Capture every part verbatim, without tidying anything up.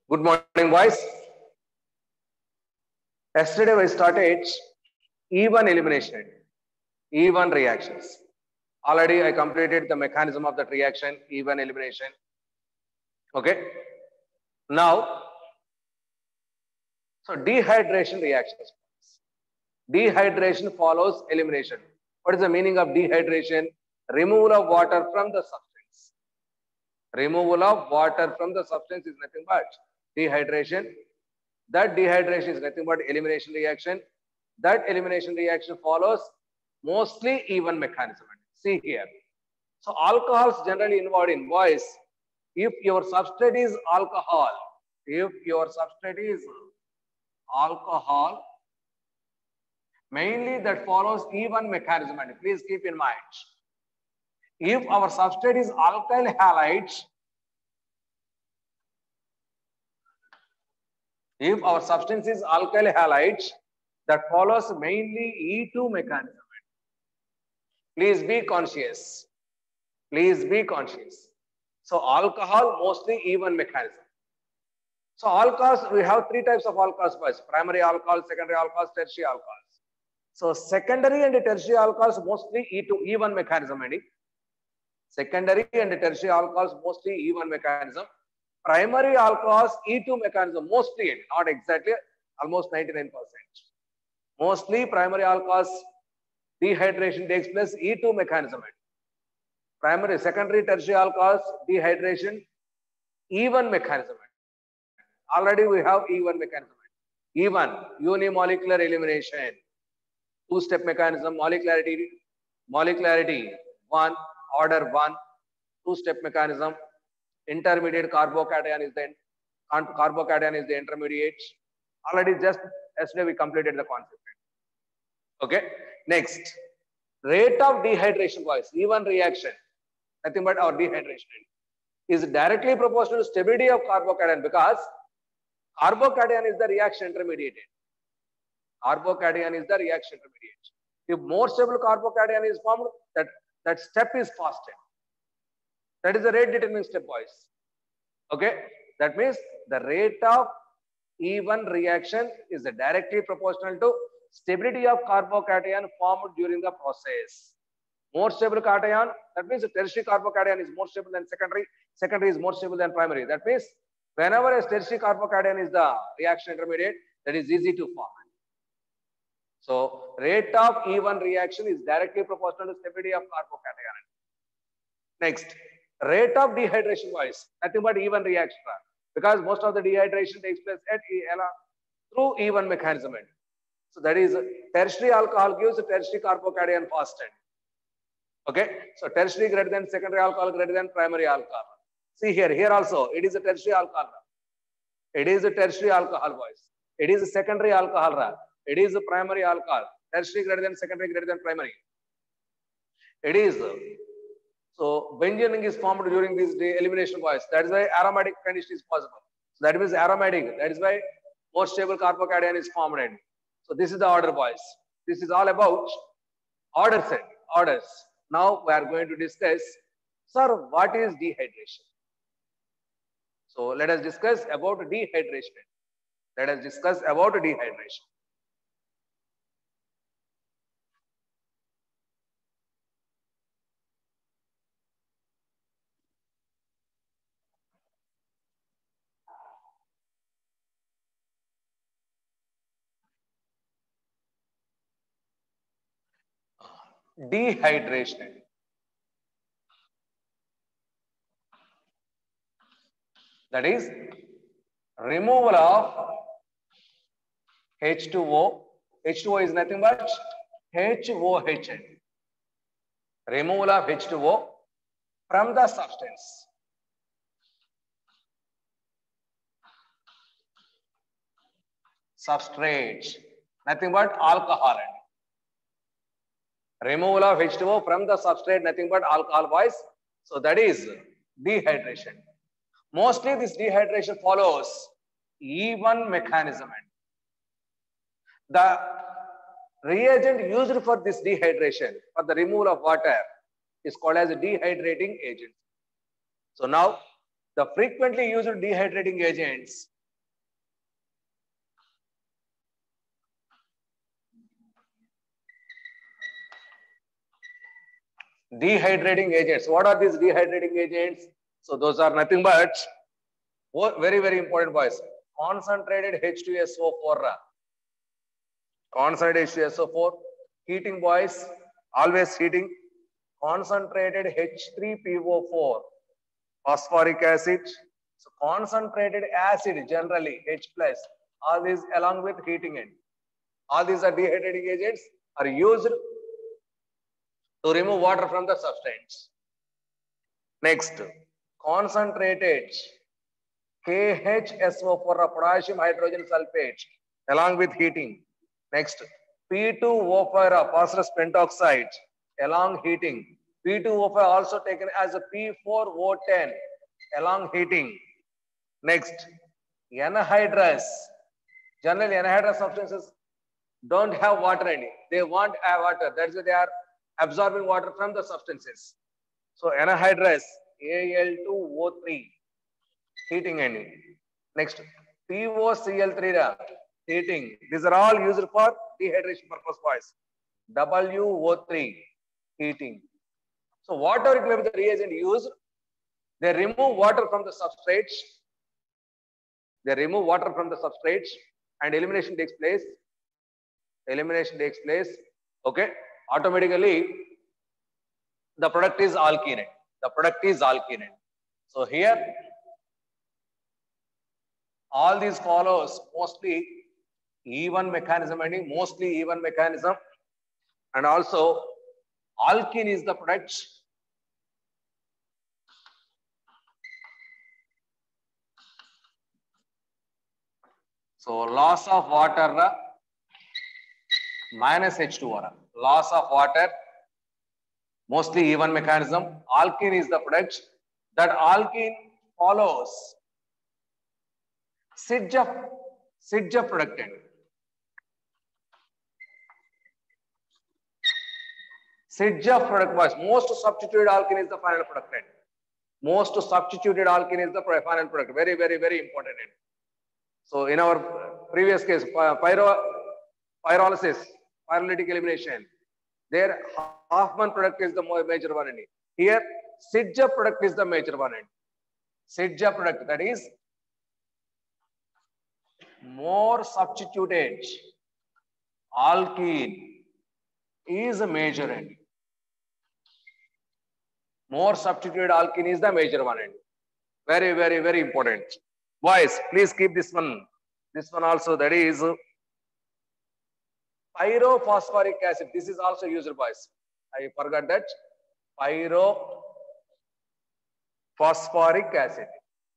Good morning, boys. Yesterday we started E one elimination, E one reactions. Already I completed the mechanism of that reaction, E one elimination. Okay. Now, so dehydration reactions. Dehydration follows elimination. What is the meaning of dehydration? Removal of water from the substance. Removal of water from the substance is nothing but dehydration. That dehydration is nothing but elimination reaction. That elimination reaction follows mostly even mechanism. See here. So alcohols generally involved in boys. If your substrate is alcohol, if your substrate is alcohol, mainly that follows even mechanism. And please keep in mind, if our substrate is alkyl halides, if our substance is alkyl halides, that follows mainly E two mechanism. Please be conscious. Please be conscious. So alcohol mostly E one mechanism. So alcohols, we have three types of alcohols boys: primary alcohol, secondary alcohols, tertiary alcohols. So secondary and tertiary alcohols mostly E two, E one mechanism. Secondary and tertiary alcohols mostly E one mechanism. Primary alcohols E two mechanism mostly, not exactly, almost ninety-nine percent. Mostly primary alcohols dehydration takes place E two mechanism. Primary, secondary, tertiary alcohols dehydration E one mechanism. Already we have E one mechanism. E one, unimolecular elimination. Two-step mechanism, molecularity, molecularity, one, order one, two-step mechanism. Intermediate carbocation is the carbocation is the intermediate. Already just yesterday we completed the concept. Okay. Next, rate of dehydration, boys. E one reaction, nothing but our dehydration, is directly proportional to stability of carbocation because carbocation is the reaction intermediate. Carbocation is the reaction intermediate. If more stable carbocation is formed, that, that step is faster. That is the rate determining step, boys. Okay. That means the rate of E one reaction is directly proportional to stability of carbocation formed during the process. More stable cation, that means the tertiary carbocation is more stable than secondary. Secondary is more stable than primary. That means whenever a tertiary carbocation is the reaction intermediate, that is easy to form. So rate of E one reaction is directly proportional to stability of carbocation. Next, rate of dehydration wise, nothing but E one reaction, because most of the dehydration takes place at through E one mechanism. So that is tertiary alcohol gives tertiary carbocation faster. Okay, so tertiary greater than secondary alcohol greater than primary alcohol. See here, here also it is a tertiary alcohol. It is a tertiary alcohol, boys. It is a secondary alcohol. It is a primary alcohol. Tertiary greater than secondary greater than primary. It is. So benzening is formed during this elimination, boys. That is why aromatic condition is possible. So that means aromatic. That is why more stable carbocation is formed. So this is the order, boys. This is all about order set, orders. Now we are going to discuss, sir, what is dehydration? So let us discuss about dehydration. Let us discuss about dehydration. Dehydration. That is removal of H two O. H two O is nothing but H O H. Removal of H two O from the substance. Substrate, nothing but alcohol. Removal of H two O from the substrate, nothing but alcohol, boys. So that is dehydration. Mostly this dehydration follows E one mechanism. The reagent used for this dehydration, for the removal of water, is called as a dehydrating agent. So now the frequently used dehydrating agents Dehydrating agents. What are these dehydrating agents? So those are nothing but very, very important boys. Concentrated H two S O four. Concentrated H two S O four. Heating boys. Always heating. Concentrated H three P O four. Phosphoric acid. So concentrated acid generally H plus. All these along with heating end. All these are dehydrating agents are used to remove water from the substance. Next, concentrated K H S O four, potassium hydrogen sulfate along with heating. Next, P two O four, phosphorus pentoxide along heating. P two O four also taken as a P four O ten along heating. Next, anhydrous. Generally, anhydrous substances don't have water in it. They want a water. That's why they are absorbing water from the substances. So anhydrous, A L two O three, heating ending. Next, P O C L three, heating. These are all used for dehydration purpose, boys. W O three, heating. So whatever it may be the reagent used, they remove water from the substrates. They remove water from the substrates and elimination takes place. Elimination takes place. Okay. Automatically, the product is alkene. The product is alkene. So here, all these follows mostly even mechanism and mostly even mechanism, and also alkene is the product. So loss of water minus H two O. Loss of water, mostly even mechanism. Alkene is the product. That alkene follows Sitja, Sitja product. Sitja product was most substituted alkene is the final product. Most substituted alkene is the final product. Very, very, very important. So in our previous case, pyro, pyrolysis, pyrolytic elimination, there Hoffman product is the major one. Here, Sitja product is the major one. Sitja product, that is more substituted alkene is a major end. More substituted alkene is the major one end. Very, very, very important. Boys, please keep this one. This one also, that is pyrophosphoric acid. This is also used, boys. I forgot that. Pyrophosphoric acid.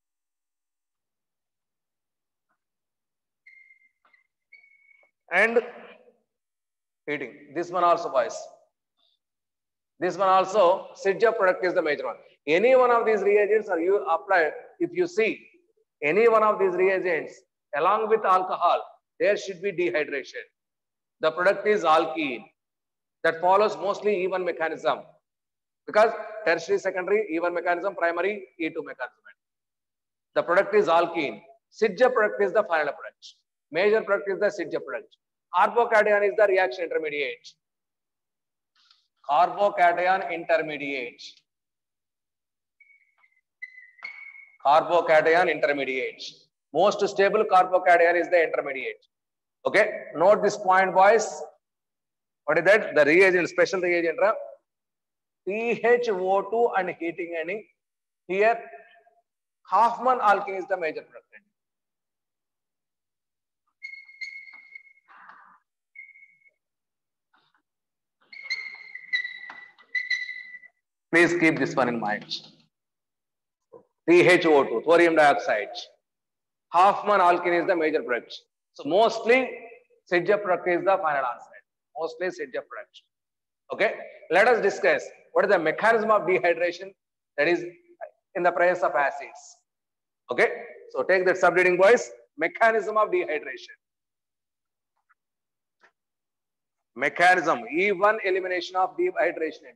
And heating. This one also, boys. This one also, Sitja product is the major one. Any one of these reagents are you apply, if you see any one of these reagents along with alcohol, there should be dehydration. The product is alkene. That follows mostly even mechanism. Because tertiary, secondary, even mechanism, primary, E two mechanism. The product is alkene. Sitja product is the final product. Major product is the Sitja product. Carbocation is the reaction intermediate. Carbocation intermediate. Carbocation intermediate. Most stable carbocation is the intermediate. Okay, note this point, boys. What is that? The reagent, special reagent, P H O two and heating any. Here, Hoffman alkene is the major product. Please keep this one in mind. T H O two, thorium dioxide. Hoffman alkene is the major product. So mostly Sitja product is the final answer. Mostly Sitja product. Okay, let us discuss what is the mechanism of dehydration, that is in the presence of acids. Okay, so take that subreading, boys. Mechanism of dehydration. Mechanism, E one elimination of dehydration.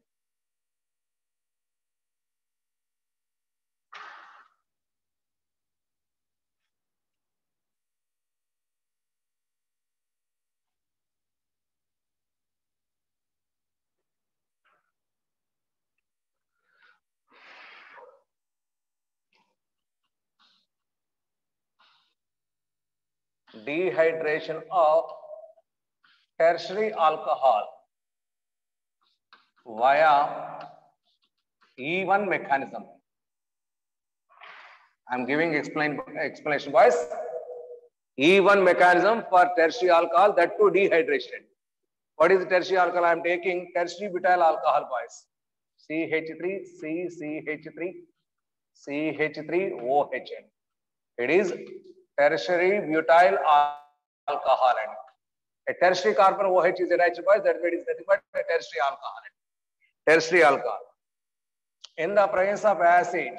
dehydration of tertiary alcohol via E one mechanism. I'm giving explain, explanation, boys. E one mechanism for tertiary alcohol, that too dehydration. What is tertiary alcohol? I'm taking tertiary butyl alcohol, boys. C H three, C, C H three, C H three, O H N. It is tertiary butyl alcohol. And a tertiary carbon O H is attached, boys. That means nothing but a tertiary alcohol. Tertiary alcohol. In the presence of acid,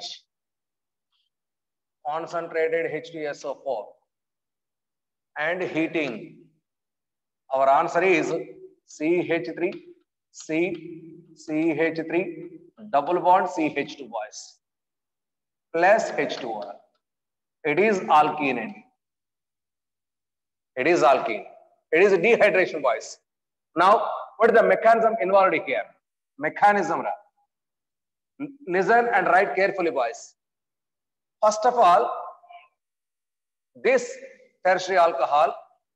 concentrated H two S O four and heating, our answer is C H three, C, C H three, double bond C H two, boys, plus H two O. It is alkene. It is alkene. It is dehydration, boys. Now, what is the mechanism involved here? Mechanism. Listen and write carefully, boys. First of all, this tertiary alcohol,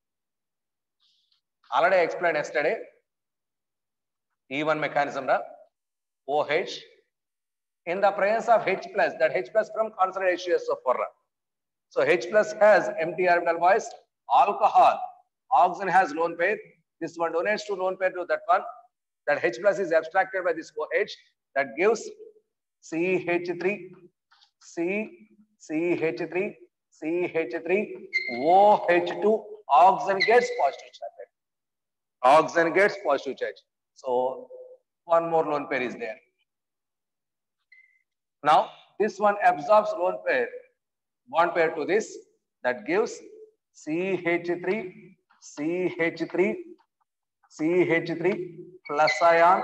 already explained yesterday, E one mechanism, OH, in the presence of H plus, that H plus from concentrated H two S O four. So H plus has empty orbital, boys. Alcohol, oxygen has lone pair. This one donates to lone pair to that one. That H plus is abstracted by this OH. That gives C H three, C, C H three, C H three, O H two. Oxygen gets positive charge. Oxygen gets positive charge. So one more lone pair is there. Now this one absorbs lone pair, bond pair to this. That gives C H three, C H three, C H three plus ion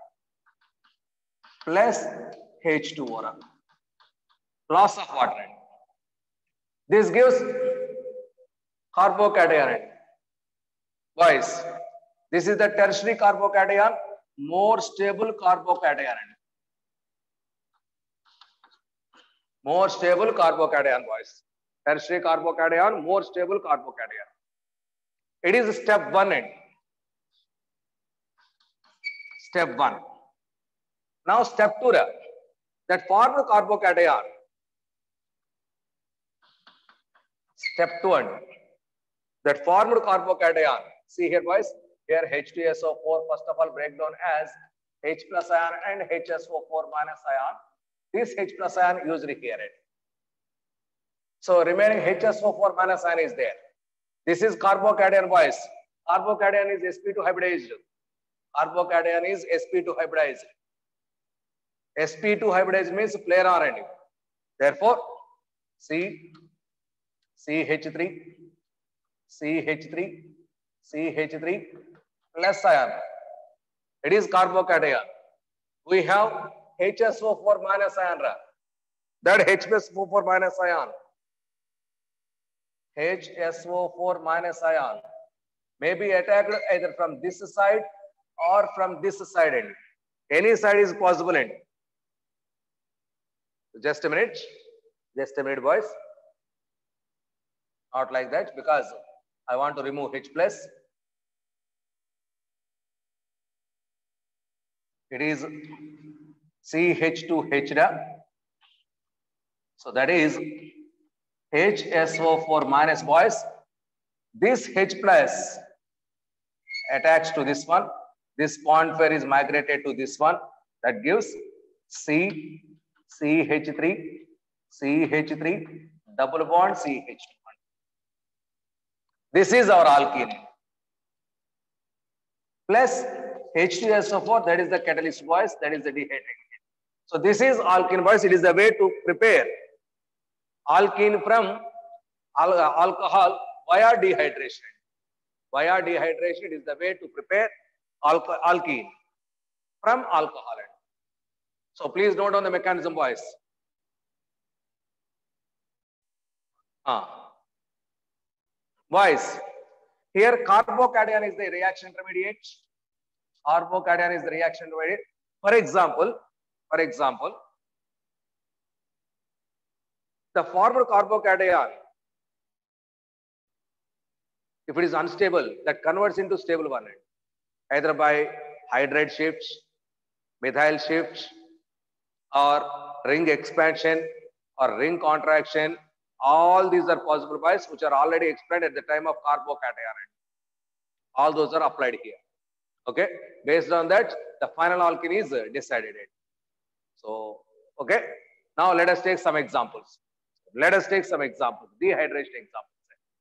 plus H two O. Loss of water. This gives carbocation. Boys, this is the tertiary carbocation, more stable carbocation. More stable carbocation, boys. Tertiary carbocation, more stable carbocation. It is step one. End. Step one. Now step two. That formed carbocation. Step two. End. That formed carbocation. See here, boys. Here H two S O four first of all break down as H plus ion and H S O four minus ion. This H plus ion used here. So remaining H S O four minus ion is there. This is carbocation, boys. Carbocation is S P two hybridized. Carbocation is S P two hybridized. S P two hybridized means planar R N D. Therefore, C, C H three, C H three, C H three plus ion. It is carbocation. We have H S O four minus ion. That H S O four minus ion. H S O four minus ion may be attacked either from this side or from this side end. Any side is possible end. Just a minute. Just a minute, boys. Not like that because I want to remove H plus. It is C H two H. So that is H S O four minus, boys. This H plus attached to this one. This bond pair is migrated to this one. That gives C, C H three, C H three, double bond C H two. This is our alkene. Plus H two S O four, that is the catalyst, boys. That is the dehydration. So this is alkene, boys. It is the way to prepare alkene from al alcohol via dehydration. Via dehydration, it is the way to prepare al alkene from alcohol. So please note on the mechanism, boys. Ah. Boys, here carbocation is the reaction intermediate. Carbocation is the reaction intermediate. For example, for example, the formed carbocation If it is unstable, that converts into stable one, either by hydride shifts, methyl shifts, or ring expansion or ring contraction. All these are possible bias which are already explained at the time of carbocation. All those are applied here. Okay, based on that, the final alkene is decided. So, okay, now let us take some examples. Let us take some examples, dehydration examples.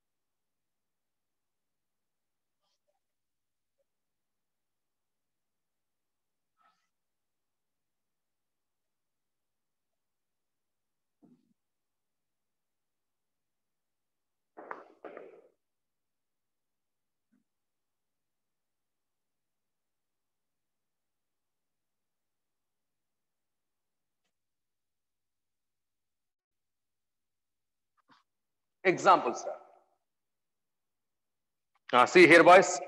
Examples, sir. Uh, see here, boys.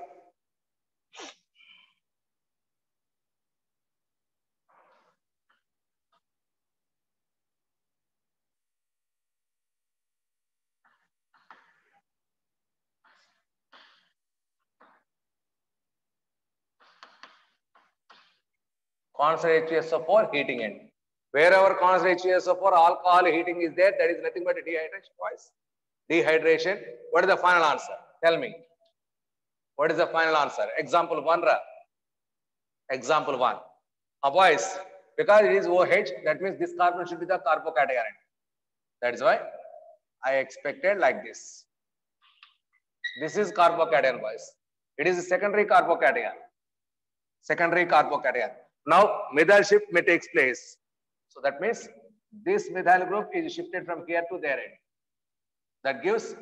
Constant H two S O four heating end. Wherever constant H two S O four alcohol heating is there, that is nothing but dehydration, boys. Dehydration. What is the final answer? Tell me. What is the final answer? Example one, Ra. Example one. Uh, boys, because it is OH, that means this carbon should be the carbocation. That is why I expected like this. This is carbocation, boys. It is a secondary carbocation. Secondary carbocation. Now, methyl shift may take place. So that means this methyl group is shifted from here to there end. That gives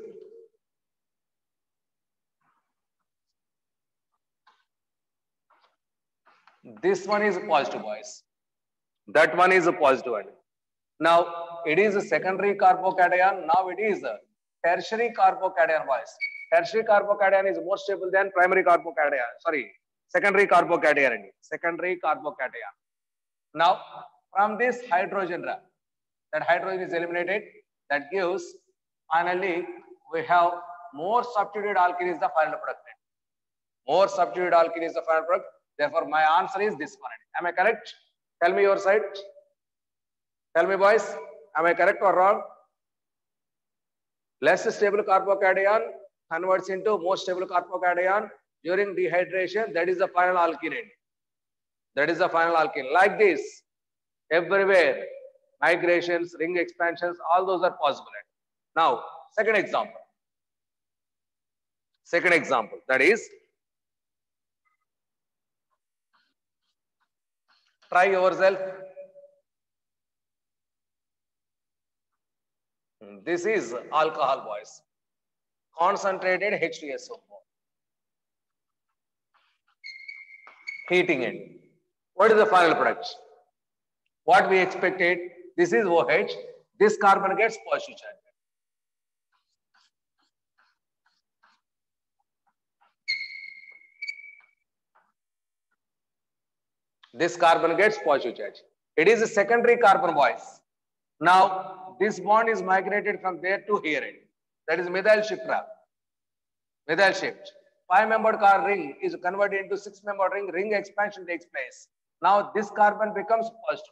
this one is positive, boys. That one is a positive one. Now, it is a secondary carbocation. Now it is a tertiary carbocation, boys. Tertiary carbocation is more stable than primary carbocation. Sorry, secondary carbocation. Secondary carbocation. Now, from this hydrogen, that hydrogen is eliminated. That gives, finally, we have more substituted alkene is the final product. More substituted alkene is the final product. Therefore, my answer is this one. Am I correct? Tell me your side. Tell me, boys. Am I correct or wrong? Less stable carbocation converts into more stable carbocation during dehydration. That is the final alkene. That is the final alkene. Like this, everywhere, migrations, ring expansions, all those are possible. Now, second example. Second example, that is, try yourself. This is alcohol, boys. Concentrated H two S O four. Heating it. What is the final product? What we expected, this is OH. This carbon gets positive charge. This carbon gets positive charge. It is a secondary carbon, boys. Now, this bond is migrated from there to here. That is methyl shift. Methyl shift. Five-membered car ring is converted into six-membered ring. Ring expansion takes place. Now, this carbon becomes positive.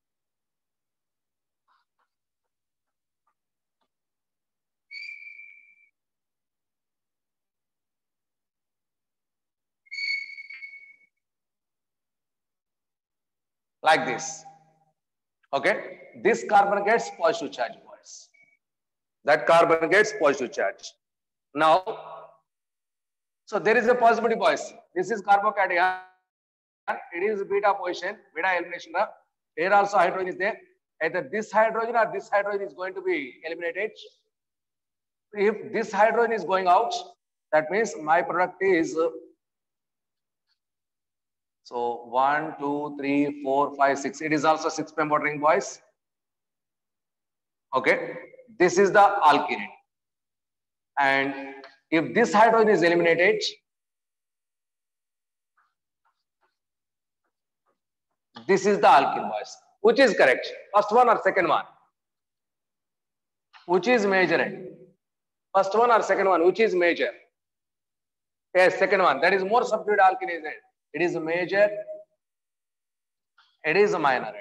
Like this. Okay. This carbon gets positive charge, boys. That carbon gets positive charge. Now, so there is a possibility, boys. This is carbocation. It is beta position, beta elimination. Here also hydrogen is there. Either this hydrogen or this hydrogen is going to be eliminated. If this hydrogen is going out, that means my product is uh, so one, two, three, four, five, six. It is also six-membered ring, boys. Okay, this is the alkene. And if this hydrogen is eliminated, this is the alkene, boys. Which is correct? First one or second one? Which is major? First one or second one? Which is major? Yes, second one. That is more substituted alkene, is it? It is a major. It is a minor.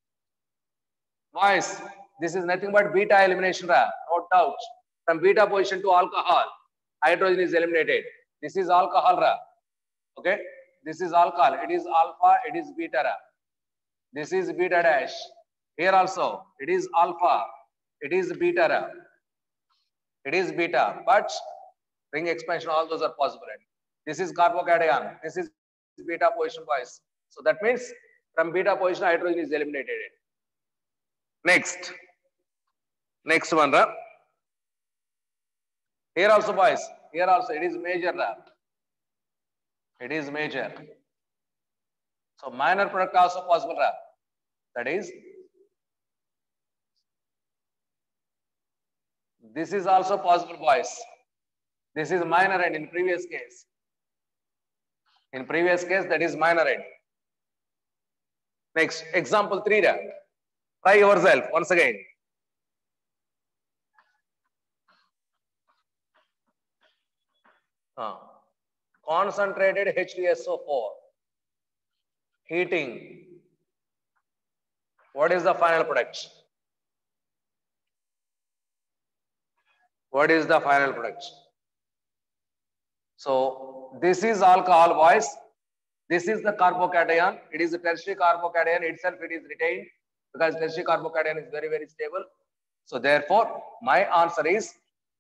Boys, this is nothing but beta elimination, ra. No doubt. From beta position to alcohol, hydrogen is eliminated. This is alcohol, ra. Okay. This is alcohol. It is alpha. It is beta, ra. This is beta dash. Here also, it is alpha. It is beta, ra. It is beta. But ring expansion, all those are possible. This is carbocation. This is beta position, boys. So that means from beta position, hydrogen is eliminated. Next. Next one, ra. Here also, boys. Here also, it is major, ra. It is major. So minor product also possible, ra. That is, this is also possible, boys. This is minor end in previous case. In previous case, that is minor end. Next, example three, ra. Try yourself once again. Uh, concentrated H two S O four. Heating. What is the final product? What is the final product? So this is alcohol, boys. This is the carbocation. It is a tertiary carbocation itself. It is retained because tertiary carbocation is very, very stable. So therefore, my answer is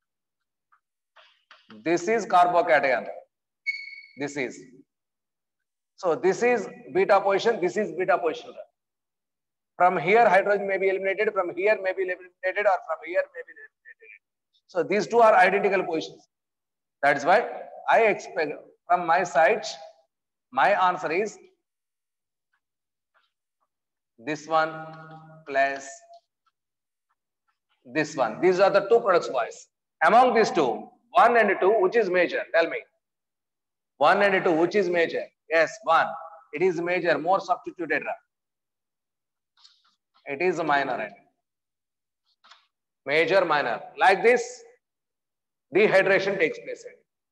this is carbocation. This is. So this is beta position. This is beta position. From here, hydrogen may be eliminated. From here, may be eliminated, or from here, may be eliminated. So these two are identical positions. That is why I expect from my side, my answer is this one plus this one. These are the two products, boys. Among these two, one and two, which is major? Tell me. One and two, which is major? Yes, one. It is major, more substituted. It is a minor end. Major, minor. Like this, dehydration takes place.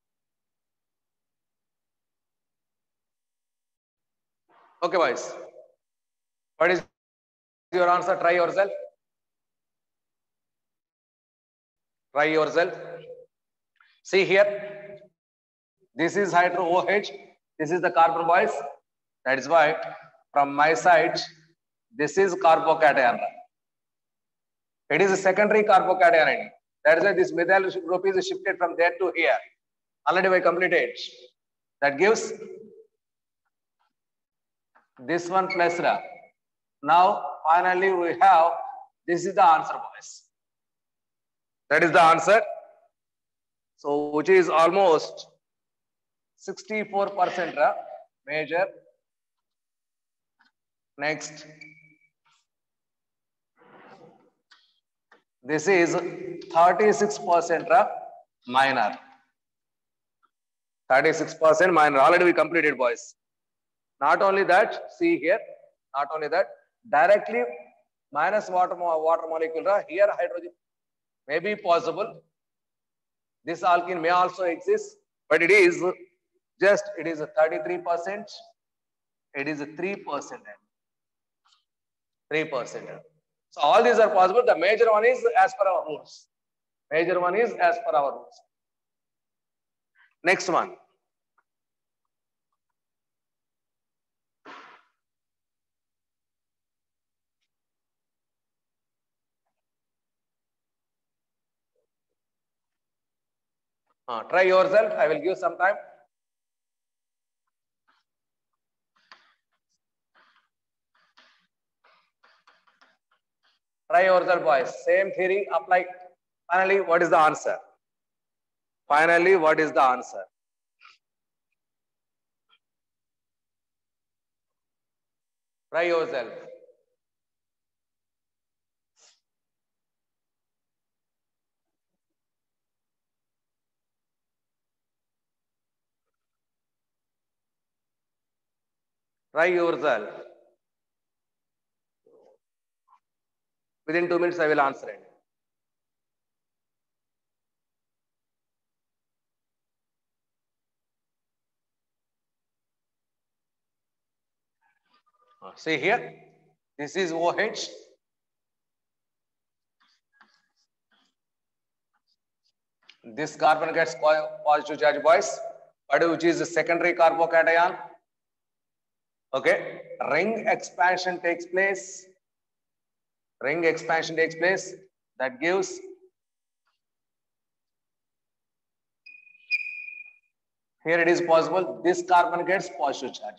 Okay, boys. What is your answer? Try yourself. Try yourself. See here. This is hydro OH. This is the carbon, boys. That is why from my side, this is carbocation. It is a secondary carbocation. That is why this methyl group is shifted from there to here. Already we completed. That gives this one plus ra. Now, finally, we have this is the answer, boys. That is the answer. So, which is almost sixty-four percent ra, major. Next. This is thirty-six percent ra, minor. thirty-six percent minor. Already we completed, boys. Not only that, see here, not only that, directly minus water, water molecule, ra, here hydrogen may be possible. This alkene may also exist, but it is just, it is a thirty-three percent. It is a three percent. three percent. So all these are possible. The major one is as per our rules. Major one is as per our rules. Next one. Uh, try yourself. I will give some time. Try yourself, boys. Same theory apply. Finally, what is the answer? Finally, what is the answer? Try yourself. Try yourself. Within two minutes, I will answer it. Uh, see here, this is OH. This carbon gets positive charge, boys, but which is a secondary carbocation. Okay, ring expansion takes place. Ring expansion takes place. That gives here it is possible. This carbon gets positive charge.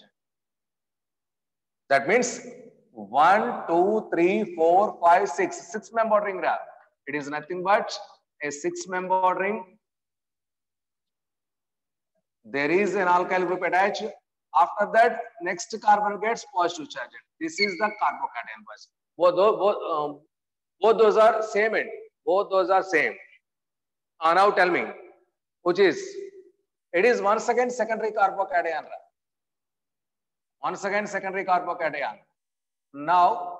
That means one, two, three, four, five, six, six membered ring. It is nothing but a six membered ring. There is an alkyl group attached. After that, next carbon gets positive charge. This is the carbocation. Both, both, um, both those are same end. Both those are same. Uh, now tell me, which is? It is once again secondary carbocation. Once again secondary carbocation. Now,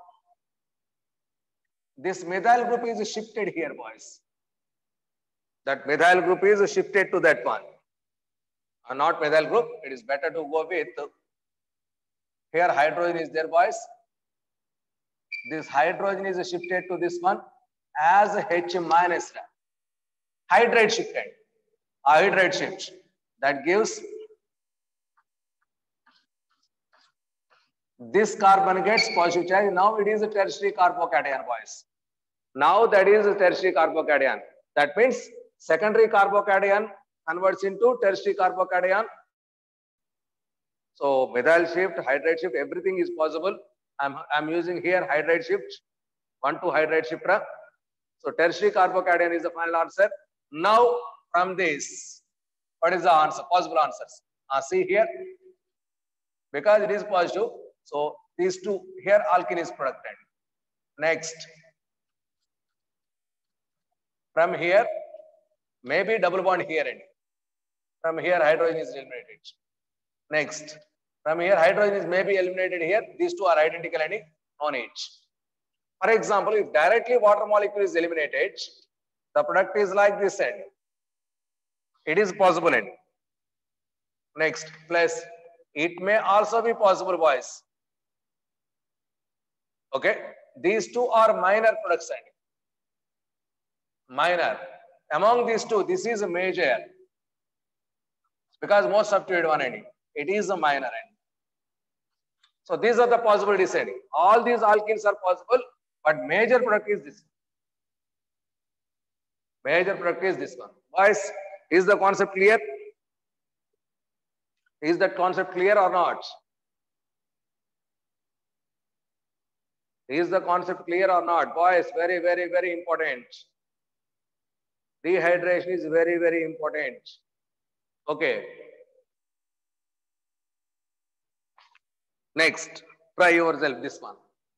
this methyl group is shifted here, boys. That methyl group is shifted to that one. Uh, not methyl group. It is better to go with. Here hydrogen is there, boys. This hydrogen is shifted to this one as H minus. Hydrate shifted. Hydrate shift. That gives this carbon gets positive charge. Now it is a tertiary carbocation, boys. Now that is a tertiary carbocation. That means secondary carbocation converts into tertiary carbocation. So methyl shift, hydrate shift, everything is possible. I'm, I'm using here hydrate shift, one to hydrate shifter. So tertiary carbocation is the final answer. Now from this, what is the answer? Possible answers. Uh, see here, because it is positive. So these two here alkene is produced. Next, from here, maybe double bond here and from here hydrogen is eliminated. Next, from here hydrogen is maybe eliminated here. These two are identical and on each. For example, if directly water molecule is eliminated, the product is like this end. It is possible end. Next, plus it may also be possible, boys. Okay, these two are minor products end. Minor. Among these two, this is a major. Because most substituted one ending. It is a minor end. So these are the possibilities ending. All these alkenes are possible, but major product is this. Major product is this one. Boys, is the concept clear? Is that concept clear or not? Is the concept clear or not? Boys, very, very, very important. Dehydration is very, very important. Okay. Next, try yourself this one.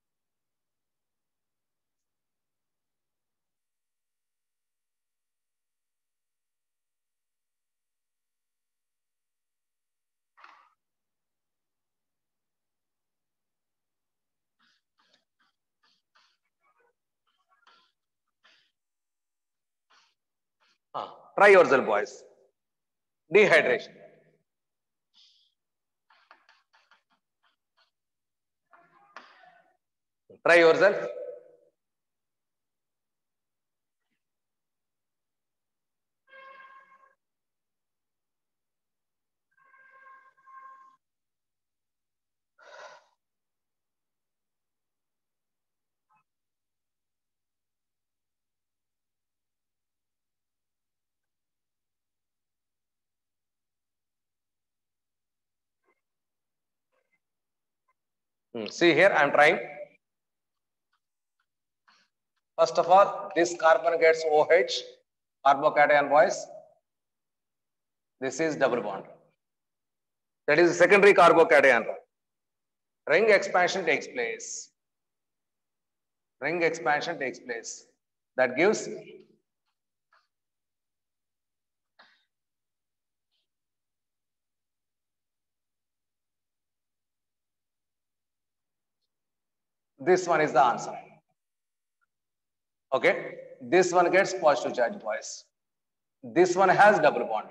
Uh, try yourself, boys. Dehydration. Try yourself. Hmm. See here, I am trying. First of all, this carbon gets OH, carbocation, boys. This is double bond. That is secondary carbocation. Ring expansion takes place. Ring expansion takes place. That gives this one is the answer. Okay, this one gets positive charge, boys. This one has double bond.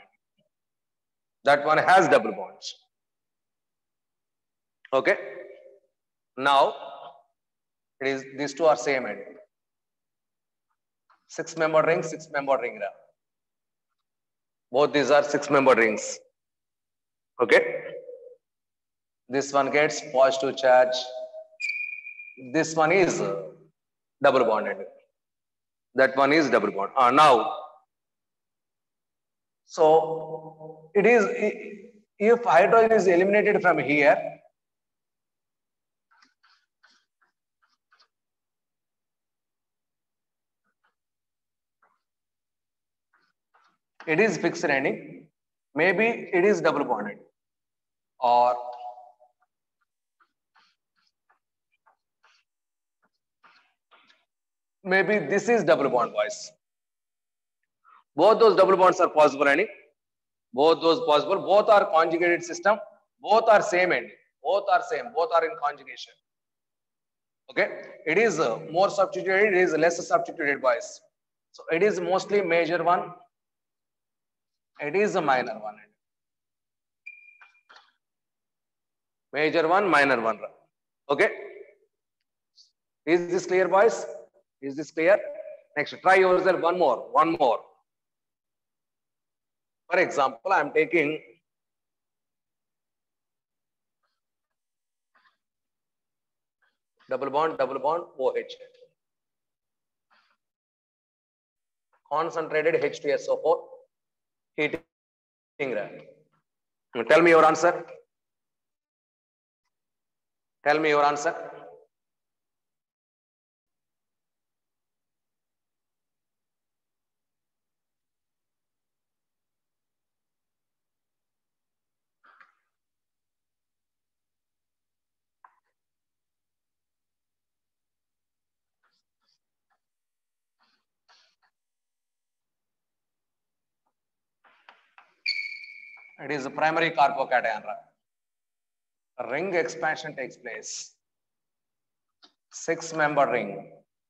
That one has double bonds. Okay. Now it is these two are same end. Six member ring, six member ring. Both these are six member rings. Okay. This one gets positive charge. This one is double bonded. That one is double bond. Uh, now, so it is, if hydrogen is eliminated from here, it is fixed ending. Maybe it is double bonded, or maybe this is double bond, boys. Both those double bonds are possible ending. Both those possible. Both are conjugated system. Both are same ending. Both are same. Both are in conjugation. Okay. It is uh, more substituted. It is less substituted, boys. So it is mostly major one. It is a minor one. Major one, minor one. Okay. Is this clear, boys? Is this clear? Next, try yourself one more. One more. For example, I am taking double bond, double bond, OH. Concentrated H two S O four. Heating. Tell me your answer. Tell me your answer. It is a primary carbocation. Ring expansion takes place. Six member ring.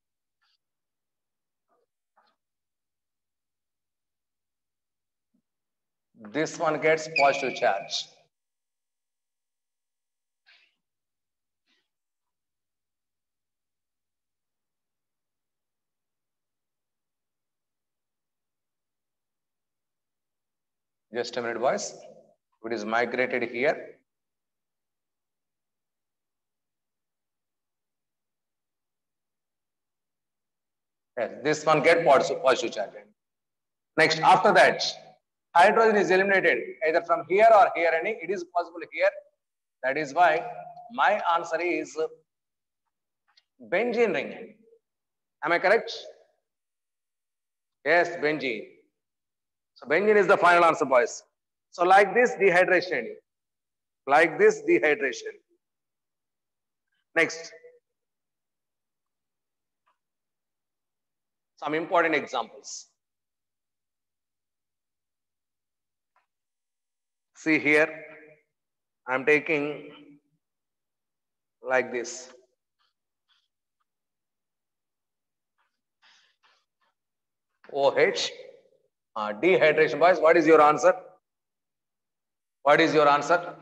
This one gets positive charge. Just a minute, boys. It is migrated here. Yes, this one get positive, positive charge. Next, after that, hydrogen is eliminated either from here or here. Any it is possible here. That is why my answer is benzene ring. Am I correct? Yes, benzene. So benzene is the final answer, boys. So like this, dehydration. Like this, dehydration. Next. Some important examples. See here, I'm taking like this. OH, uh, dehydration, boys. What is your answer? What is your answer?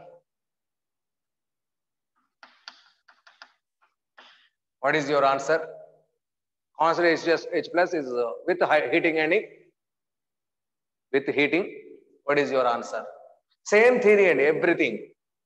What is your answer? Answer is just H plus is uh, with heating ending. With heating. What is your answer? Same theory and everything.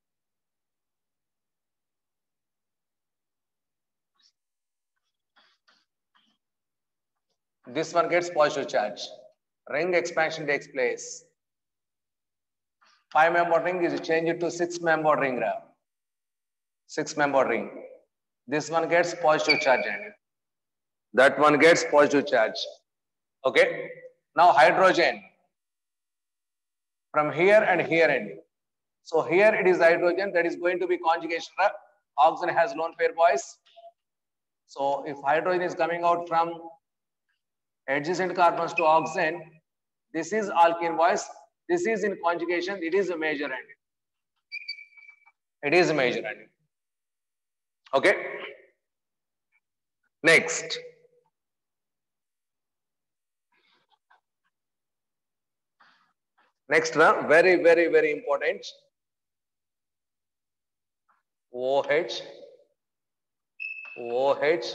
This one gets positive charge. Ring expansion takes place. Five member ring is changed to six member ring. Six member ring. This one gets positive charge. That one gets positive charge. Okay. Now hydrogen. From here and here end. So here it is hydrogen that is going to be conjugation. Oxygen has lone pair, boys. So if hydrogen is coming out from adjacent carbons to oxygen, this is alkene, boys. This is in conjugation. It is a major end. It is a major end. Okay. Next. Next, uh, very, very, very important. OH OH,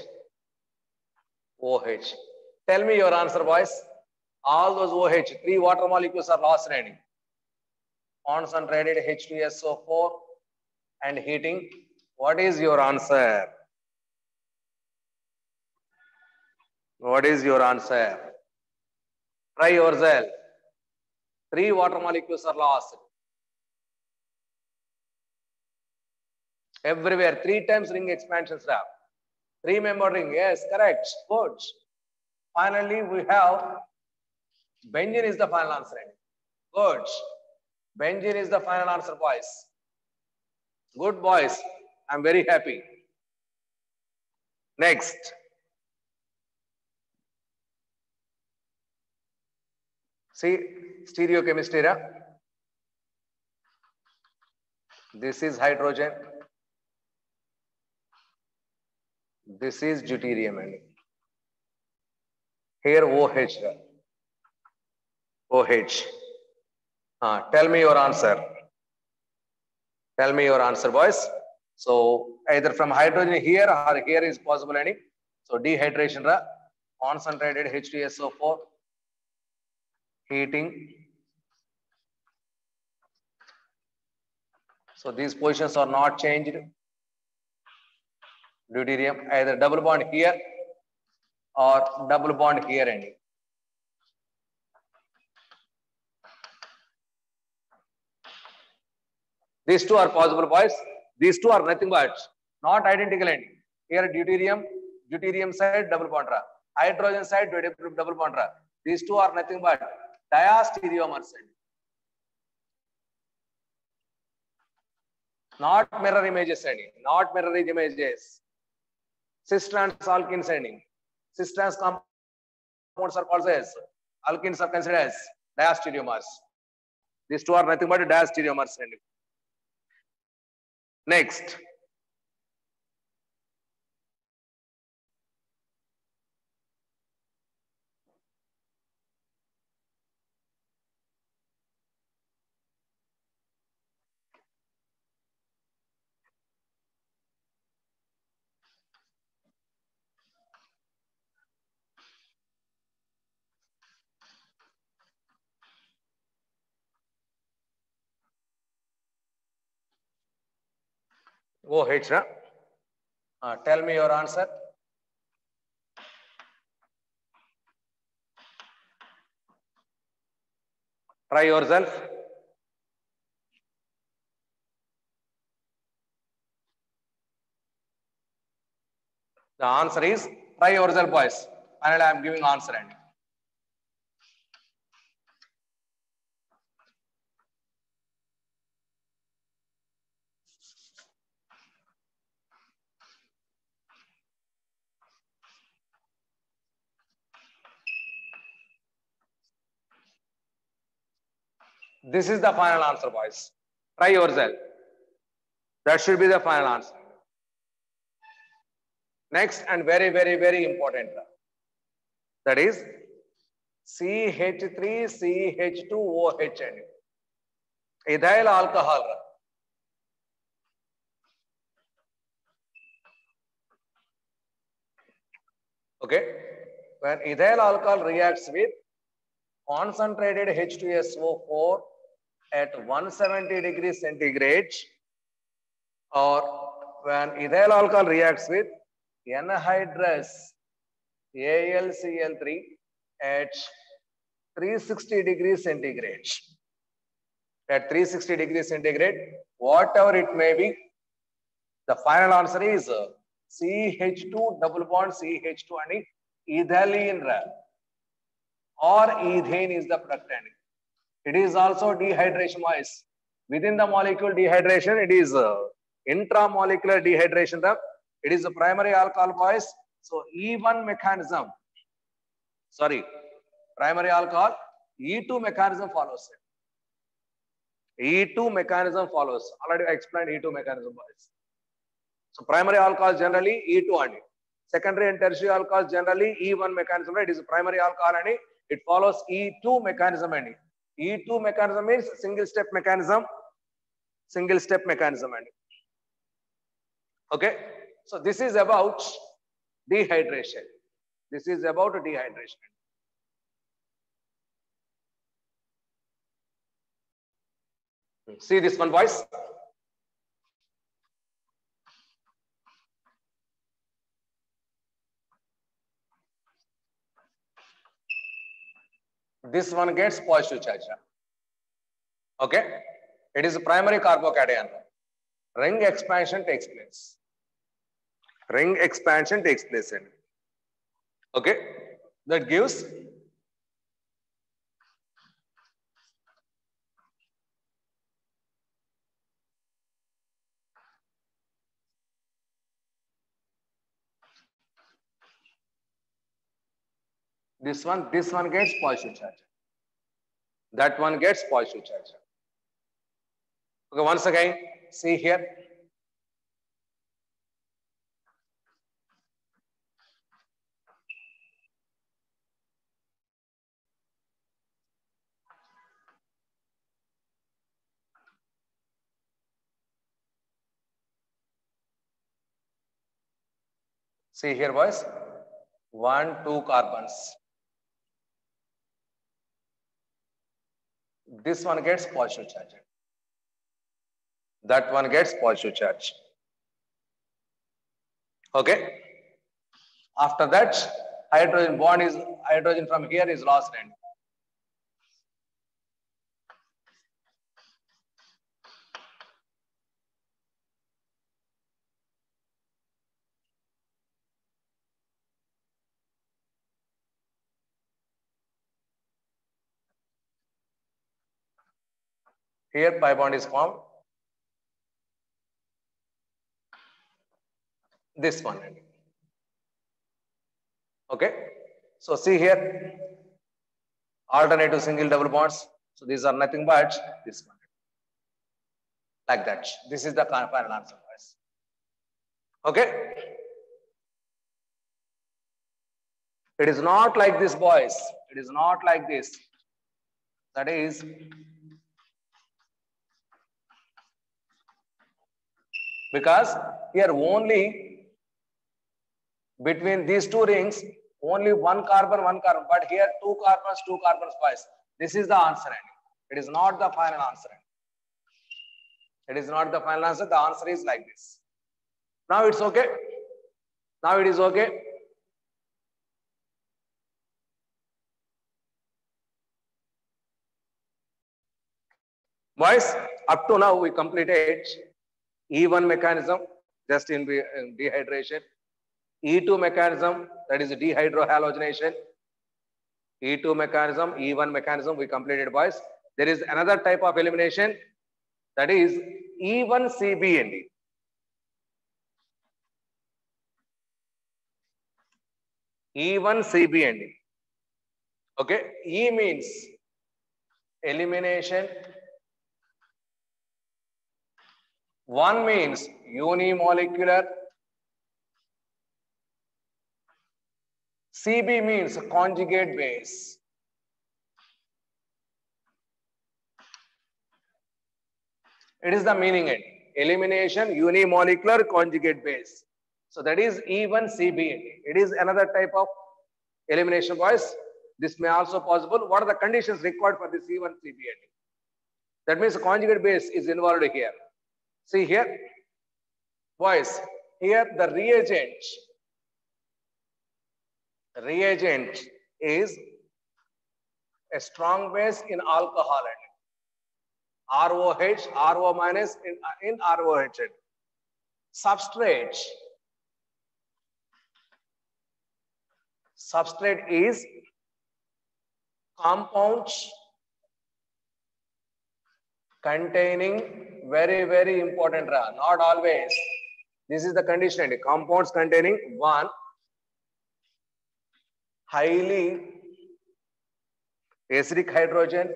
OH. Tell me your answer, boys. All those OH, three water molecules are lost in concentrated H two S O four and heating. What is your answer? What is your answer? Try yourself. Three water molecules are lost. Everywhere, three times ring expansion step. Three member ring, yes, correct, good. Finally, we have benzene is the final answer. Good. Benzene is the final answer, boys. Good, boys. I'm very happy. Next. See, stereochemistry. This is hydrogen. This is deuterium. Here OH. OH. Uh, tell me your answer. Tell me your answer, boys. So either from hydrogen here or here is possible any. So dehydration, concentrated H two S O four, heating. So these positions are not changed. Deuterium, either double bond here or double bond here ending. These two are possible, boys. These two are nothing but not identical ending. Here deuterium, deuterium side double bond, hydrogen side double bond. These two are nothing but diastereomers. Not mirror images ending. Not mirror images. Cis trans alkenes ending. Cis trans compounds are called as alkenes are considered as diastereomers. These two are nothing but diastereomers ending. Next. OH. Uh, tell me your answer. Try yourself. The answer is try yourself, boys. Finally, I am giving answer end. This is the final answer, boys. Try yourself. That should be the final answer. Next and very, very, very important. That is C H three C H two O H. Ethyl alcohol. Okay. When ethyl alcohol reacts with concentrated H two S O four at one hundred seventy degrees centigrade, or when ethyl alcohol reacts with anhydrous A L C L three at three hundred sixty degrees centigrade. At three hundred sixty degrees centigrade, whatever it may be, the final answer is C H two double bond C H two and ethylene or ethane is the product. It is also dehydration wise. Within the molecule dehydration, it is uh, intramolecular dehydration. It is a primary alcohol wise. So E one mechanism, sorry, primary alcohol, E two mechanism follows. E two mechanism follows. Already I explained E two mechanism wise. So primary alcohol generally E two and secondary and tertiary alcohol generally E one mechanism. It is a primary alcohol and it follows E two mechanism and E two mechanism means single step mechanism, single step mechanism and okay. So this is about dehydration. This is about dehydration. See this one, boys. This one gets positive charge. Okay, it is a primary carbocation. Ring expansion takes place. Ring expansion takes place. Okay, that gives this one. This one gets positive charge. That one gets positive charge. Okay, once again, see here. See here, boys. One, two carbons. This one gets positive charge. That one gets positive charge. Okay. After that, hydrogen bond is hydrogen from here is lost end. Here pi bond is formed. This one. Okay. So see here, alternative single double bonds. So these are nothing but this one. Like that. This is the final answer, guys. Okay. It is not like this, boys. It is not like this. That is because here only between these two rings, only one carbon, one carbon, but here two carbons, two carbons, boys. This is the answer. It is not the final answer. It is not the final answer. The answer is like this. Now it's okay. Now it is okay. Boys, up to now we completed E one mechanism, just in dehydration. E two mechanism, that is dehydrohalogenation. E two mechanism, E one mechanism, we completed, boys. There is another type of elimination, that is E one C B N D. E one C B N D. Okay, E means elimination. One means unimolecular. C B means conjugate base. It is the meaning end. Elimination, unimolecular, conjugate base. So that is E one C B N D. It is another type of elimination, boys. This may also possible. What are the conditions required for this E one C B N D? That means conjugate base is involved here. See here, boys, here the reagent, reagent is a strong base in alcohol and R O H, R O minus in, in R O H. Substrate, substrate is compounds containing very, very important, not always. This is the condition. Compounds containing one highly acidic hydrogen,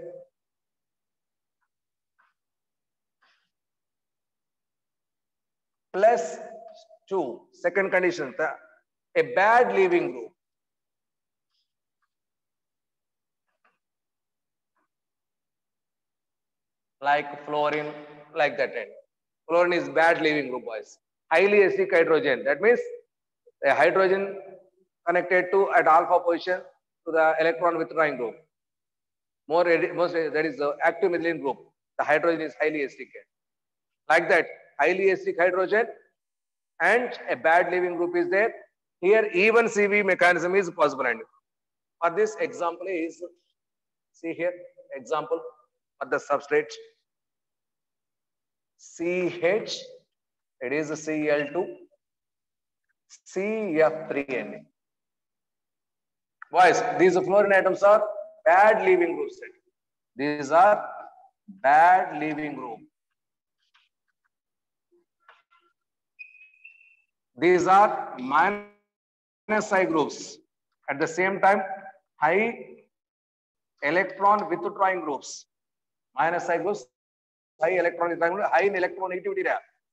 plus two. Second condition, a bad leaving group. Like fluorine, like that end. Fluorine is bad leaving group, boys. highly acidic hydrogen. That means a hydrogen connected to at alpha position to the electron withdrawing group. More, most, that is the active methylene group. The hydrogen is highly acidic. Like that, highly acidic hydrogen and a bad leaving group is there. Here, even C V mechanism is possible. And for this example is, see here, example for the substrate C H, it is C L two, C F three N. Boys, these fluorine atoms are bad leaving groups. These are bad leaving group. These are minus I groups. At the same time, high electron withdrawing groups. Minus I groups, high electron withdrawing groups, high in electronegativity.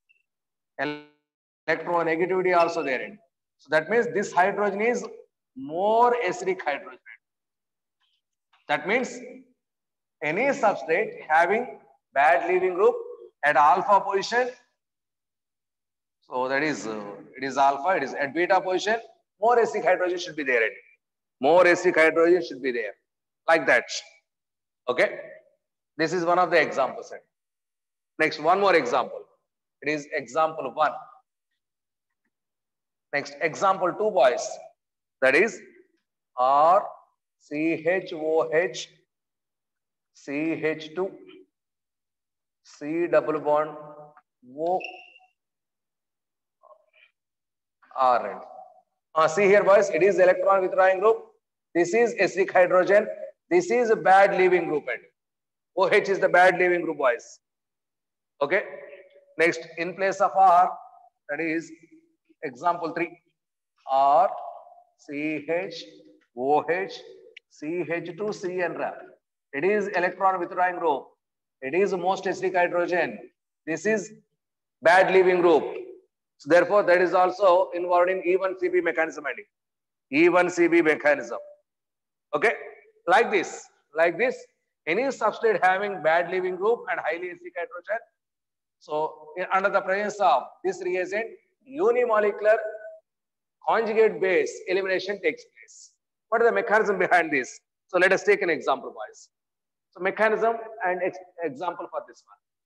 Electronegativity also there. So that means this hydrogen is more acidic hydrogen. That means any substrate having bad leaving group at alpha position, so that is uh, it is alpha, it is at beta position, more acidic hydrogen should be there. More acidic hydrogen should be there. Like that. Okay. This is one of the examples. Next, one more example. It is example one. Next, example two, boys. That is R C H O H C H two C double bond O R. Uh, see here, boys, it is electron withdrawing group. This is acidic hydrogen. This is a bad leaving group. And OH is the bad leaving group, boys. Okay. Next, in place of R, that is example three. R C H O H C H two C N. It is electron withdrawing group. It is most acidic hydrogen. This is bad leaving group. So therefore, that is also involved in E one C B mechanism. E one C B mechanism. Okay, like this, like this. Any substrate having bad leaving group and highly acidic hydrogen. So, in, under the presence of this reagent, unimolecular conjugate base elimination takes place. What is the mechanism behind this? So, let us take an example, boys. So, mechanism and ex example for this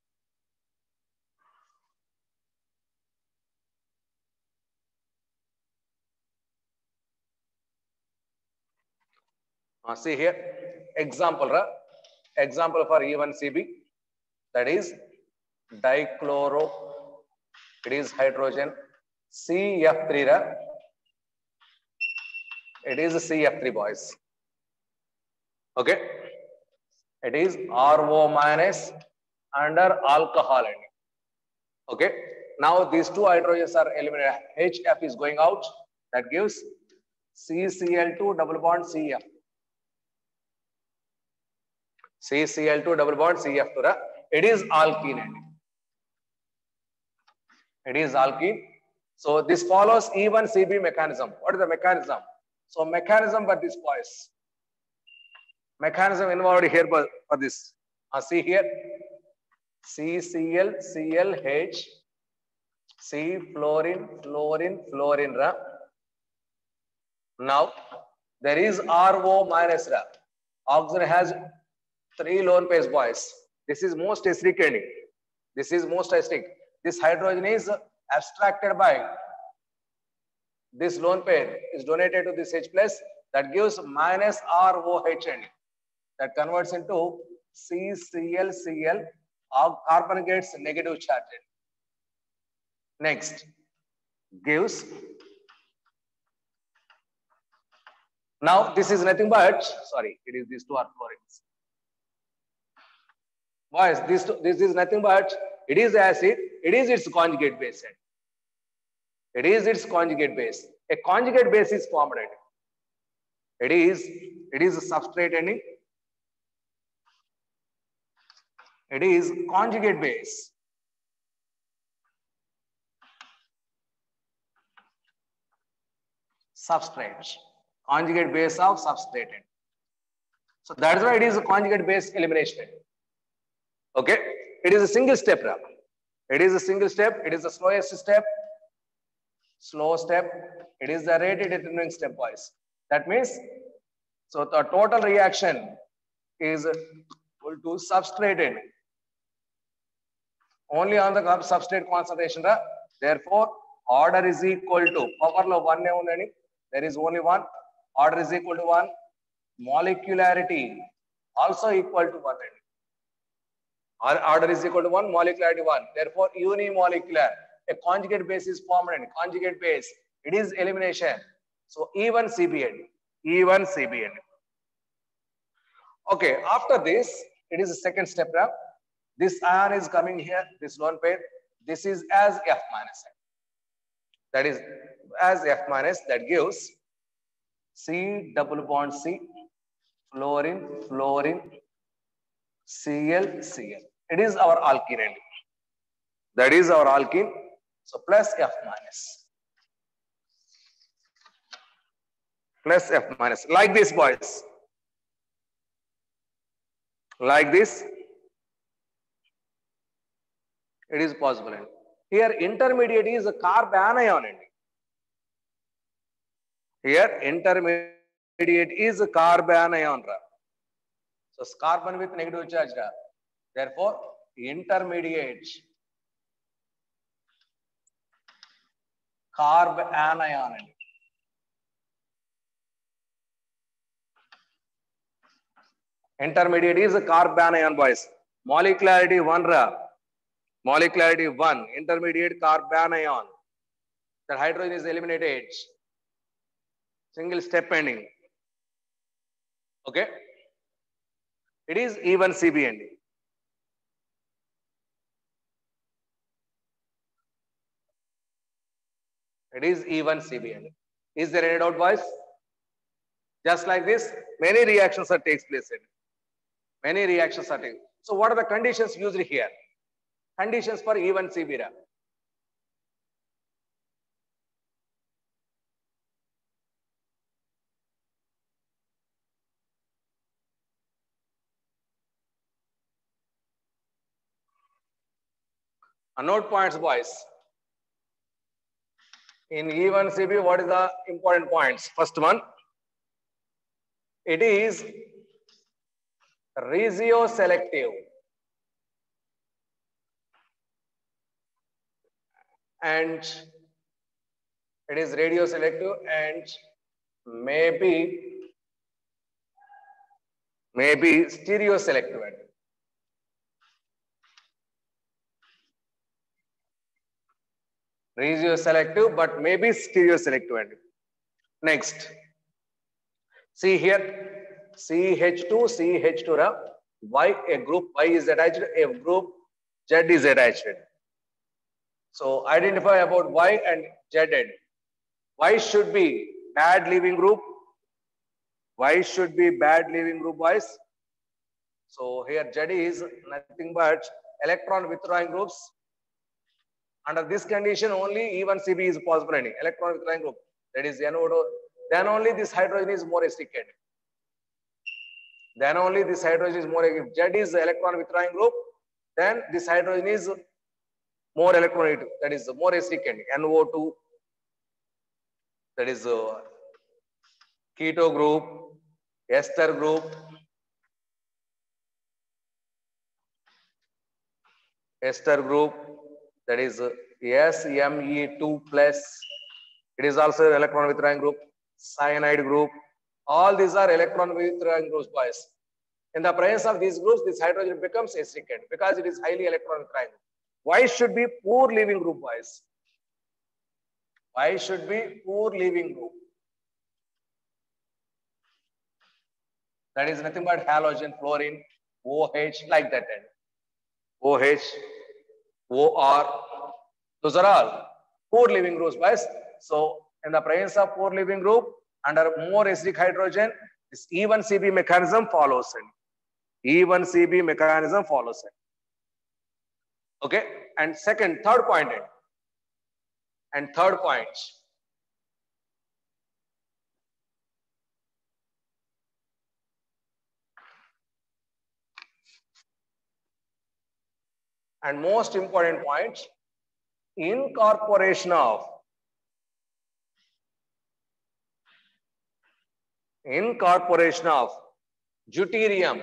one. Uh, see here, example, uh, example for E one C B, that is dichloro, it is hydrogen, C F three, uh, it is C F three, boys. Okay, it is R O minus under alcohol. Okay, now these two hydrogens are eliminated. H F is going out, that gives C C L two double bond C F. C C L two double bond C F two. It is alkene. It is alkene. So this follows E one C B mechanism. What is the mechanism? So mechanism for this, boys. Mechanism involved here for, for this. Uh, see here. C C L C L H C fluorine fluorine fluorine. Ra. Now there is R O minus. Ra. Oxygen has three lone pairs, boys. This is most acidic ending. This is most acidic. This hydrogen is abstracted by this lone pair is donated to this H plus, that gives minus R O H ending. That converts into C C L C L. Carbon gets negative charge. Next, gives. Now this is nothing but, sorry, it is these two are fluorines. Boys, this, this is nothing but, it is acid, it is its conjugate base. It is its conjugate base. A conjugate base is formed. It is, it is a substrate ending. It is conjugate base. Substrate. Conjugate base of substrate. So that's why it is a conjugate base elimination. Okay, it is a single step. It is a single step. It is the slowest step. slow step. It is the rate determining stepwise. That means, so the total reaction is equal to substrated only on the substrate concentration. Therefore, order is equal to power law one. There is only one. Order is equal to one. Molecularity also equal to one. Order is equal to one. Molecularity one. Therefore, unimolecular. A conjugate base is formed. And conjugate base, it is elimination. So even C B N. Even C B N. Okay. After this, it is the second step. Now. This ion is coming here. This lone pair. This is as F minus. That is as F minus. That gives C double bond C, fluorine, fluorine, Cl, Cl. It is our alkene. That is our alkene. So plus F minus. Plus F minus. Like this, boys. Like this. It is possible. Here intermediate is a carbanion. Here intermediate is a carbanion. So carbon with negative charge. Therefore, intermediate carbanion. Intermediate is a carbanion, boys. Molecularity one. Molecularity one. Intermediate carbanion. The hydrogen is eliminated. Single step ending. Okay. It is even C B N D. It is even C B N D. Is there any doubt, boys? Just like this, many reactions are takes place in. Many reactions are taking. So what are the conditions used here? Conditions for even C B R. A note points, boys. In even C B, what is the important points? First one, it is regioselective. And it is radioselective and maybe maybe stereoselective. Regioselective, but maybe stereoselective. Next, see here, C H two, C H two, Y, a group Y is attached, a group Z is attached. So identify about Y and Z. Y should be bad leaving group. Y should be bad leaving group, boys. So here Z is nothing but electron withdrawing groups. Under this condition, only even C B is possible. Electron withdrawing group, that is N O two. Then only this hydrogen is more restricted. Then only this hydrogen is more. If Z is electron withdrawing group, then this hydrogen is more electron, that is more restricted. N O two, that is uh, keto group, ester group, ester group, that is uh, S M E two plus. It is also electron withdrawing group, cyanide group. All these are electron withdrawing groups, boys. In the presence of these groups, this hydrogen becomes restricted because it is highly electron withdrawing. Y should be poor leaving group, boys. Y should be poor leaving group. That is nothing but halogen, fluorine, O H, like that. O H, O R. Those are all poor leaving groups, boys. So, in the presence of poor leaving group, under more acidic hydrogen, this even C B mechanism follows in. Even C B mechanism follows in. Okay. And second, third point. And third point. And most important point, incorporation of Incorporation of deuterium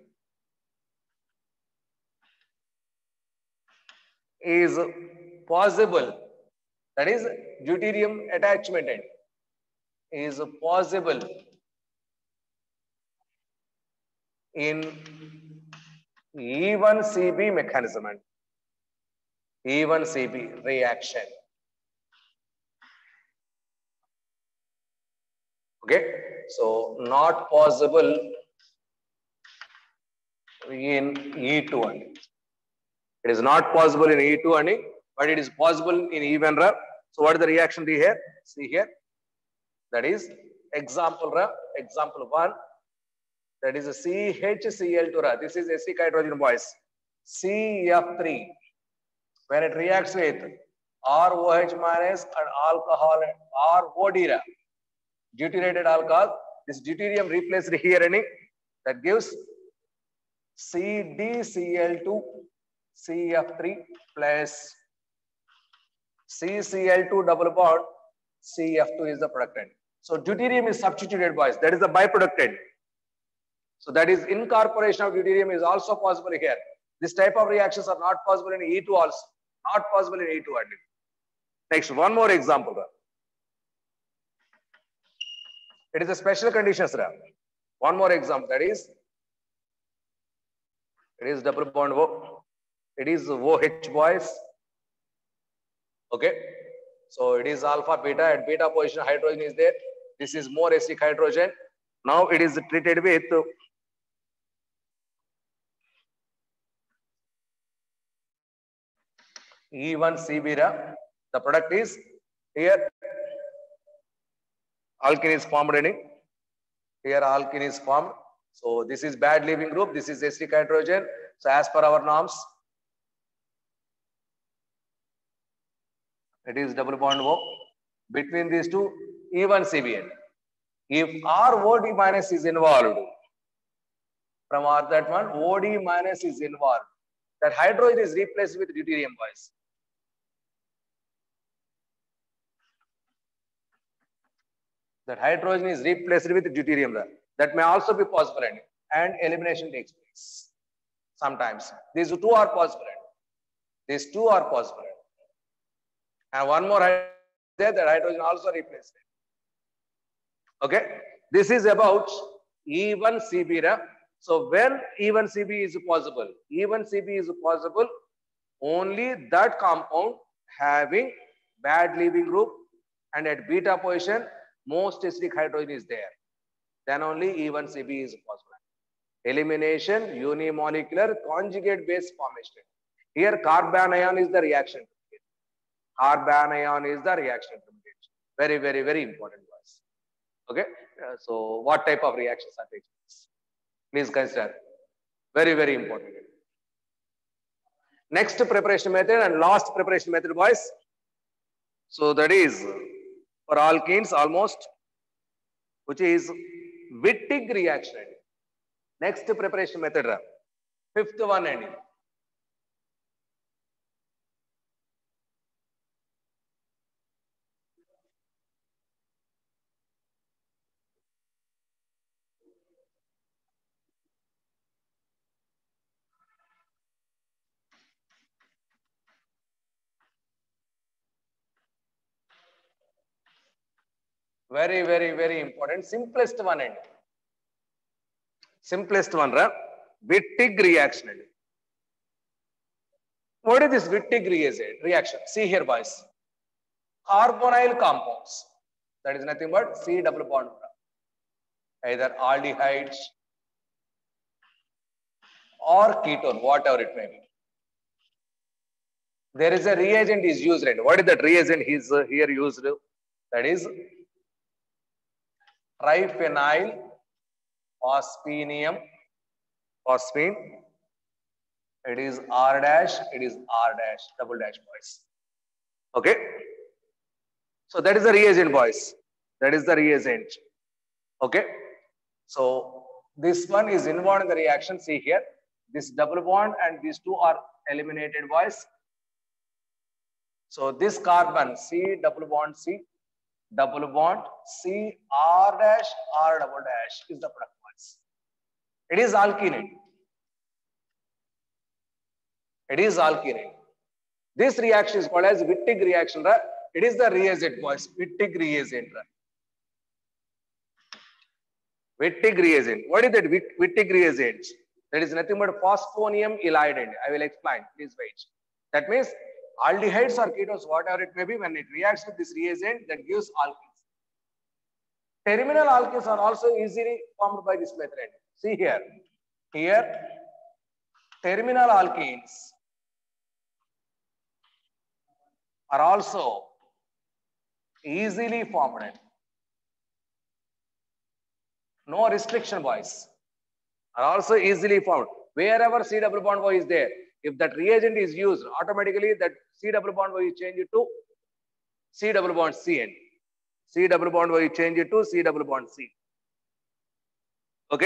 is possible. That is, deuterium attachment end is possible in E one C B mechanism and E one C B reaction. Okay, so not possible in E two only. It is not possible in E two only, but it is possible in E one. So what is the reaction here? See here. That is example example one. That is a C H C L two. This is acidic hydrogen, boys. C F three. When it reacts with R O H minus and alcohol R O D, deuterated alcohol, this deuterium replaced here, and that gives C D C L two C F three plus C C L two double bond C F two is the product end. So deuterium is substituted, boys. That is the byproduct end. So that is incorporation of deuterium is also possible here. This type of reactions are not possible in E two also. Not possible in E two only. Next, one more example. It is a special condition, sir. One more example. That is, it is double bond O. It is O H, boys. Okay. So it is alpha beta. At beta position, hydrogen is there. This is more acidic hydrogen. Now it is treated with E one C B. The product is here. Alkene is formed. Here alkene is formed. So this is bad leaving group. This is acidic hydrogen. So as per our norms, it is double bond O. Between these two, E one C B N. If R O D minus is involved, from R that one, O D minus is involved, that hydrogen is replaced with deuterium, boys. That hydrogen is replaced with deuterium. That may also be possible, and elimination takes place. Sometimes these two are possible. These two are possible. And one more there, that hydrogen also replaced. Okay, this is about E one C B. So when E one C B is possible, E one C B is possible only that compound having bad leaving group and at beta position most acidic hydrogen is there. Then only E one C B is possible. Elimination, unimolecular conjugate base formation. Here carbon ion is the reaction. Carbon ion is the reaction. Very, very, very important. Okay, uh, so what type of reactions are taking place? Please consider. Very, very important. Next preparation method and last preparation method, boys. So that is for alkenes almost, which is Wittig reaction. Next preparation method, fifth one ending. Very, very, very important. Simplest one end. Simplest one, right? Wittig reaction. What is this Wittig reaction? See here, boys. Carbonyl compounds. That is nothing but C double bond. Either aldehydes or ketone, whatever it may be. There is a reagent is used. Right? What is that reagent is uh, here used? That is triphenyl phosphenium phosphine. It is R dash, it is R dash, double dash, boys. Okay. So that is the reagent, boys. That is the reagent. Okay. So this one is involved in the reaction. See here, this double bond and these two are eliminated, boys. So this carbon, C double bond C, double bond, C, R dash, R double dash is the product wise. It is alkene. It is alkene. This reaction is called as Wittig reaction. It is the reagent, boys. Wittig reagent. Wittig reagent. What is that Wittig reagent? That is nothing but phosphonium ylide. I will explain. Please wait. That means aldehydes or ketones, whatever it may be, when it reacts with this reagent, that gives alkenes. Terminal alkenes are also easily formed by this method. See here. Here, terminal alkenes are also easily formed. No restriction, boys. Are also easily formed. Wherever C double bond O is there, if that reagent is used, automatically that C double bond O is changed to C double bond C N. C double bond O is changed to C double bond C. Okay.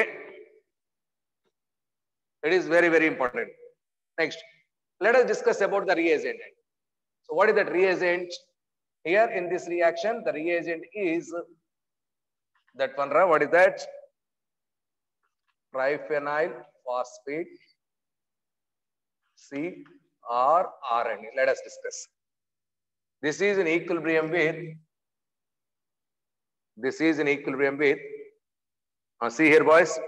It is very, very important. Next, let us discuss about the reagent. So what is that reagent? Here in this reaction, the reagent is that one. What is that? Triphenyl phosphate C or R N A. Let us discuss. This is in equilibrium with. This is in equilibrium with. Uh, see here, boys.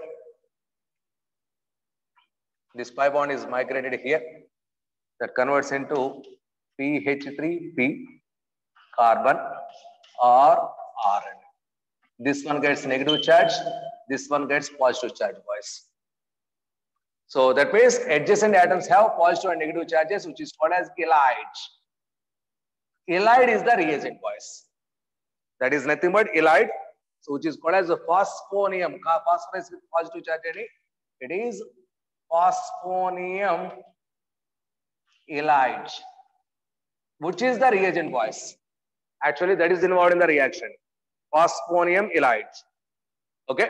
This pi bond is migrated here. That converts into P H three P carbon or R N A. This one gets negative charge. This one gets positive charge, boys. So that means adjacent atoms have positive and negative charges, which is called as ylide. Ylide is the reagent, boys. That is nothing but ylide, so which is called as a phosphonium. Phosphorus with positive charge. It is phosphonium ylide, which is the reagent, boys. Actually, that is involved in the reaction. Phosphonium ylide. Okay.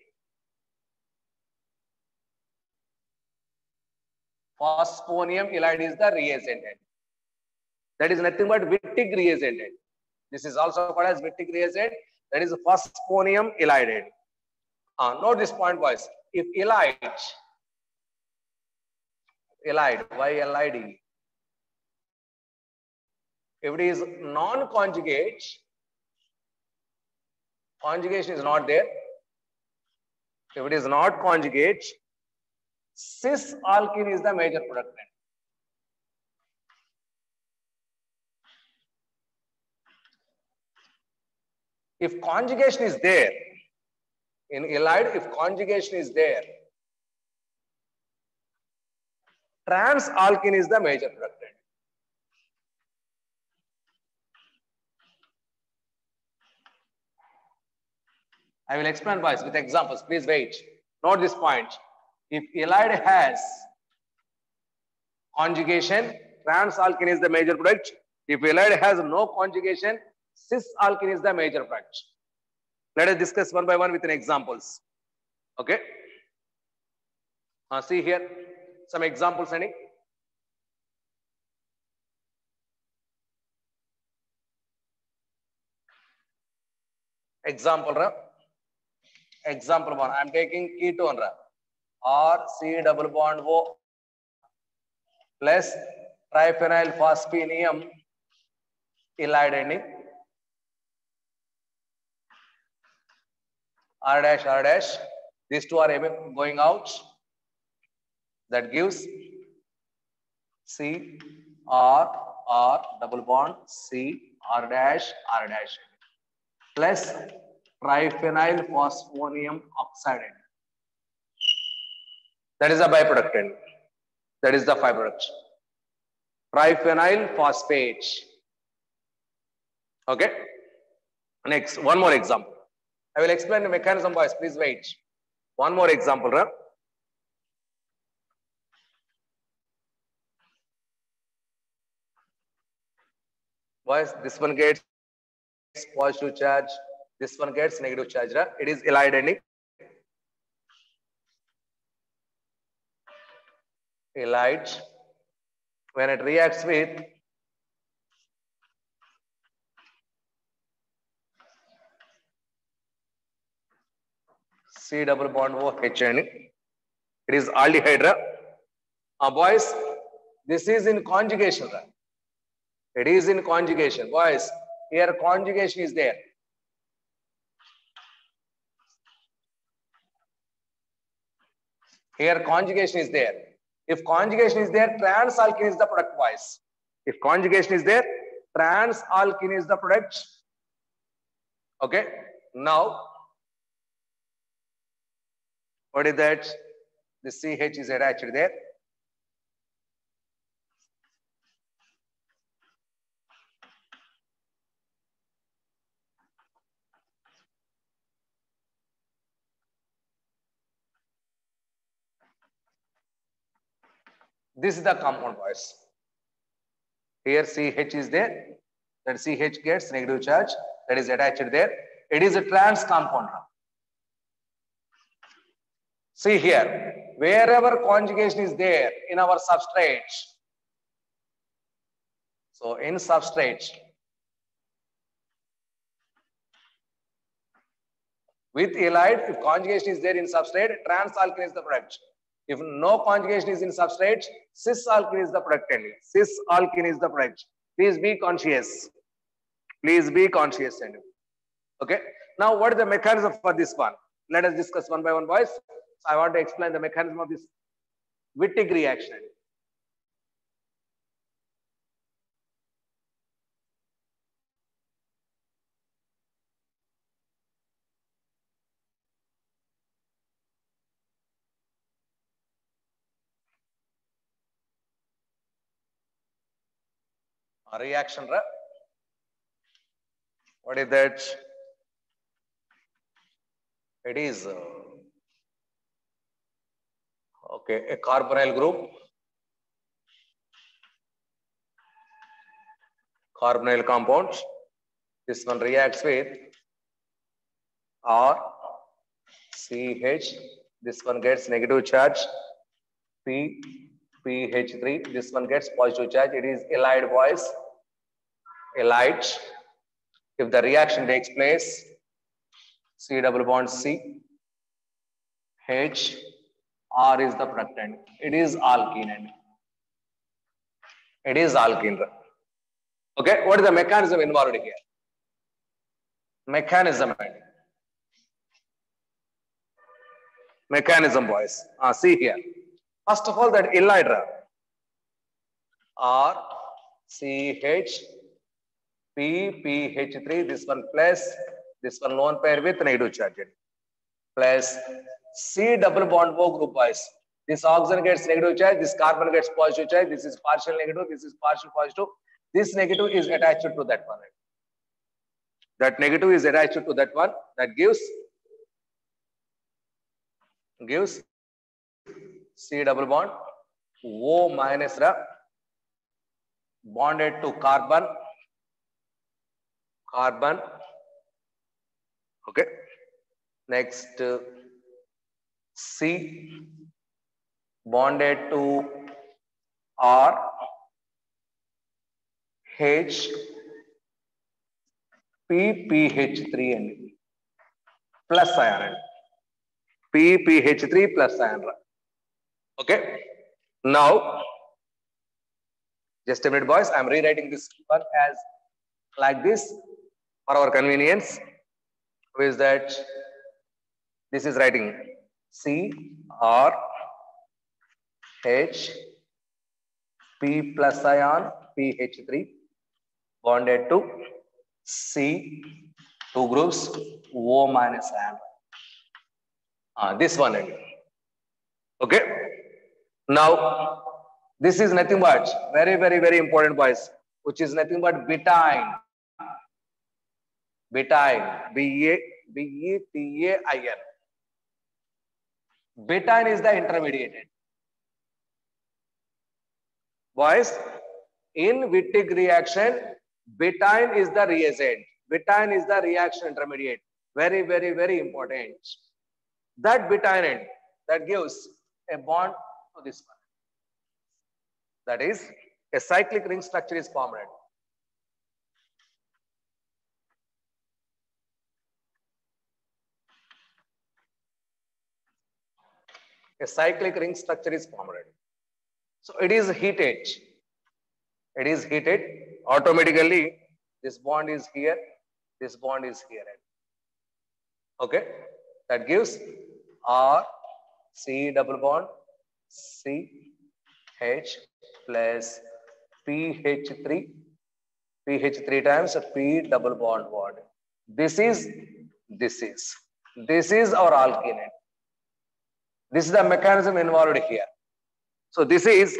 Phosphonium ylide is the reagent. That is nothing but Wittig reagent. This is also called as Wittig reagent. That is phosphonium ylide. Uh, note this point, boys. If ylide, ylide, Y L I D, if it is non-conjugate, conjugation is not there. If it is not conjugate, cis alkene is the major product. If conjugation is there, in ylide, if conjugation is there, trans alkene is the major product. I will explain, boys, with examples. Please wait. Note this point. If ylide has conjugation, trans alkene is the major product. If ylide has no conjugation, cis alkene is the major product. Let us discuss one by one with examples. Okay. Uh, see here some examples. Any? Example. Ra. Example one. I am taking ketone. Ra. R C double bond O plus triphenyl phosphenium ylide ending. R dash R dash. These two are going out. That gives C R R double bond C R dash R dash plus triphenyl phosphonium oxide. That is a byproduct. That is the byproduct. Triphenyl phosphate. Okay. Next, one more example. I will explain the mechanism, boys. Please wait. One more example. Right? Boys, this one gets positive charge. This one gets negative charge. Right? It is ylide ending. Ylide. When it reacts with C double bond O H N. It is aldehyde. Uh, boys, this is in conjugation. It is in conjugation. Boys, here conjugation is there. Here conjugation is there. If conjugation is there, trans-alkene is the product, boys. If conjugation is there, trans-alkene is the product. Okay. Now, what is that? The C H is attached there. This is the compound, boys. Here C H is there. That C H gets negative charge. That is attached there. It is a trans compound. See here, wherever conjugation is there in our substrate. So in substrate, with halide, if conjugation is there in substrate, trans-alkene is the product. If no conjugation is in substrate, cis-alkene is the product. Cis-alkene is the product. Please be conscious. Please be conscious. Okay. Now, what is the mechanism for this one? Let us discuss one by one, boys. So I want to explain the mechanism of this Wittig reaction. A reaction. What is that? It is uh, okay, a carbonyl group. Carbonyl compound. This one reacts with R, C H. This one gets negative charge. P, P H three. This one gets positive charge. It is halide, boys. Halide. If the reaction takes place, C double bond C, H, R is the productant. It is alkene. It is alkene. Okay, what is the mechanism involved here? Mechanism. Mechanism, boys. Ah, see here. First of all, that halide. R, C H, P, P H three. This one plus, this one lone pair with negative charge. Plus C double bond O group, boys. This oxygen gets negative charge, this carbon gets positive charge, this is partial negative, this is partial positive. This negative is attached to that one. That negative is attached to that one. That gives gives C double bond O minus ra bonded to carbon. Carbon. Okay. Next, uh, C bonded to R, H, P, P H three and plus ion. P, P H three plus ion. Okay. Now, just a minute, boys. I am rewriting this one as like this for our convenience. Who is that? This is writing C, R, H, P plus ion, P H three bonded to C, two groups, O minus ion. Ah, this one again. Okay. Now, this is nothing but very, very, very important, boys, which is nothing but betaine. Betaine, B A B E T A I N. Betaine is the intermediate. Boys, in Wittig reaction, betaine is the reagent. Betaine is the reaction intermediate. Very, very, very important. That betaine end, that gives a bond to this one. That is, a cyclic ring structure is formed. a cyclic ring structure is formed. So it is heated. It is heated. Automatically, this bond is here. This bond is here. Okay. That gives R C double bond C H plus P H three. P H three times P double bond bond. This is, this is, this is our alkene. This is the mechanism involved here. So this is,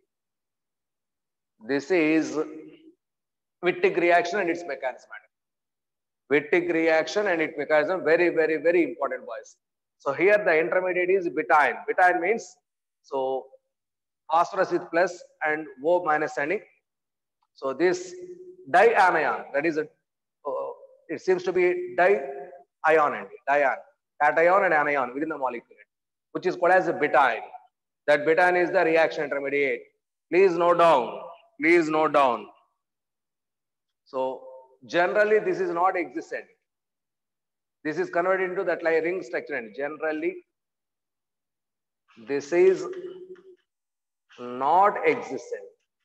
this is Wittig reaction and its mechanism. Wittig reaction and its mechanism, very, very, very important, boys. So here the intermediate is betaine. Betaine means, so phosphorus with plus and O minus ending. So this dianion, that is, a, uh, it seems to be di-ion, dion, cation and anion within the molecule, which is called as a betaine. That betaine is the reaction intermediate. Please note down. Please note down. So generally, this is not existent. This is converted into that like ring structure. And generally, this is not existent.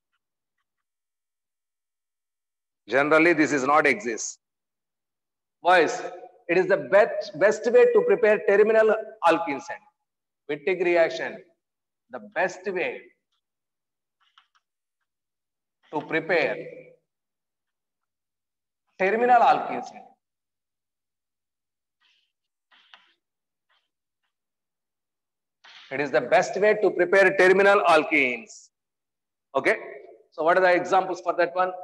Generally, this is not exist. Boys, it is the best, best way to prepare terminal alkenes. Wittig reaction, the best way to prepare terminal alkenes. It is the best way to prepare terminal alkenes. Okay. So what are the examples for that one?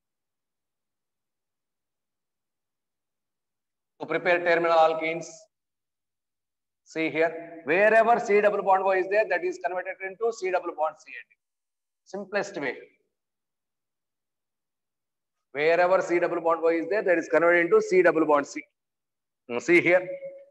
To prepare terminal alkenes, see here, wherever C double bond O is there, that is converted into C double bond C. Simplest way. Wherever C double bond O is there, that is converted into C double bond C. Now see here,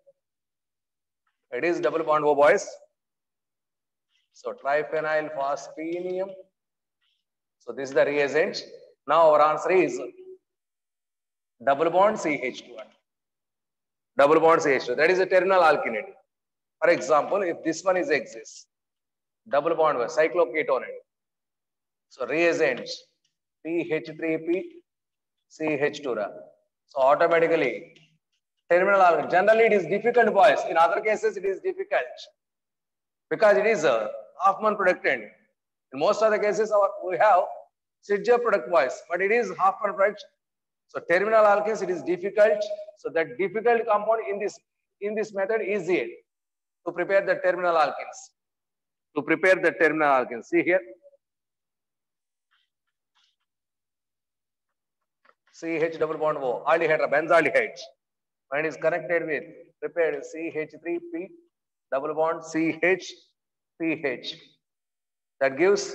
it is double bond O, boys. So triphenyl phosphinium. So this is the reagent. Now our answer is double bond C H two. Double bond C H two. That is a terminal alkene. For example, if this one is exists, double bond with cycloketone. So reagent P H three P C H two. So automatically terminal alkene. Generally, it is difficult, boys. In other cases, it is difficult because it is a Hoffman product. In most of the cases, our, we have Sitger product, boys, but it is Hoffman product. So terminal alkenes, it is difficult. So that difficult compound in this in this method is easier to prepare the terminal alkenes. To prepare the terminal alkenes, see here. C H double bond O, aldehyde, benzaldehyde. When it is connected with prepared C H three P double bond C H P H. That gives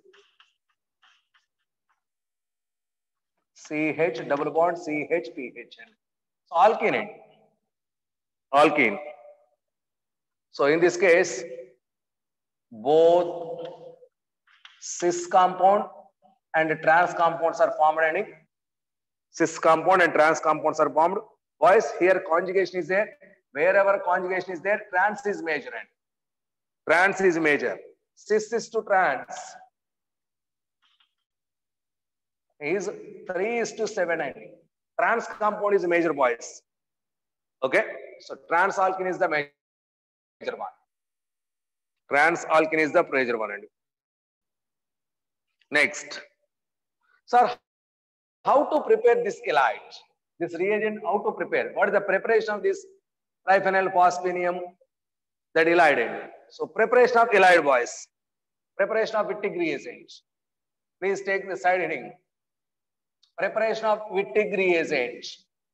C H double bond C H P H. So alkene. Alkene. So in this case, both cis compound and trans compounds are formed. And cis compound and trans compounds are formed. Boys, here conjugation is there. Wherever conjugation is there, trans is major. And trans is major. Cis is to trans is three is to seven. And trans compound is major, boys. Okay. So trans alkene is the major one. Trans alkene is the major one. And next, sir, how to prepare this elide? This reagent, how to prepare? What is the preparation of this triphenyl phosphinium, that elide? So preparation of elide, boys. Preparation of Wittig reagent. Please take the side heading. Preparation of Wittig reagent.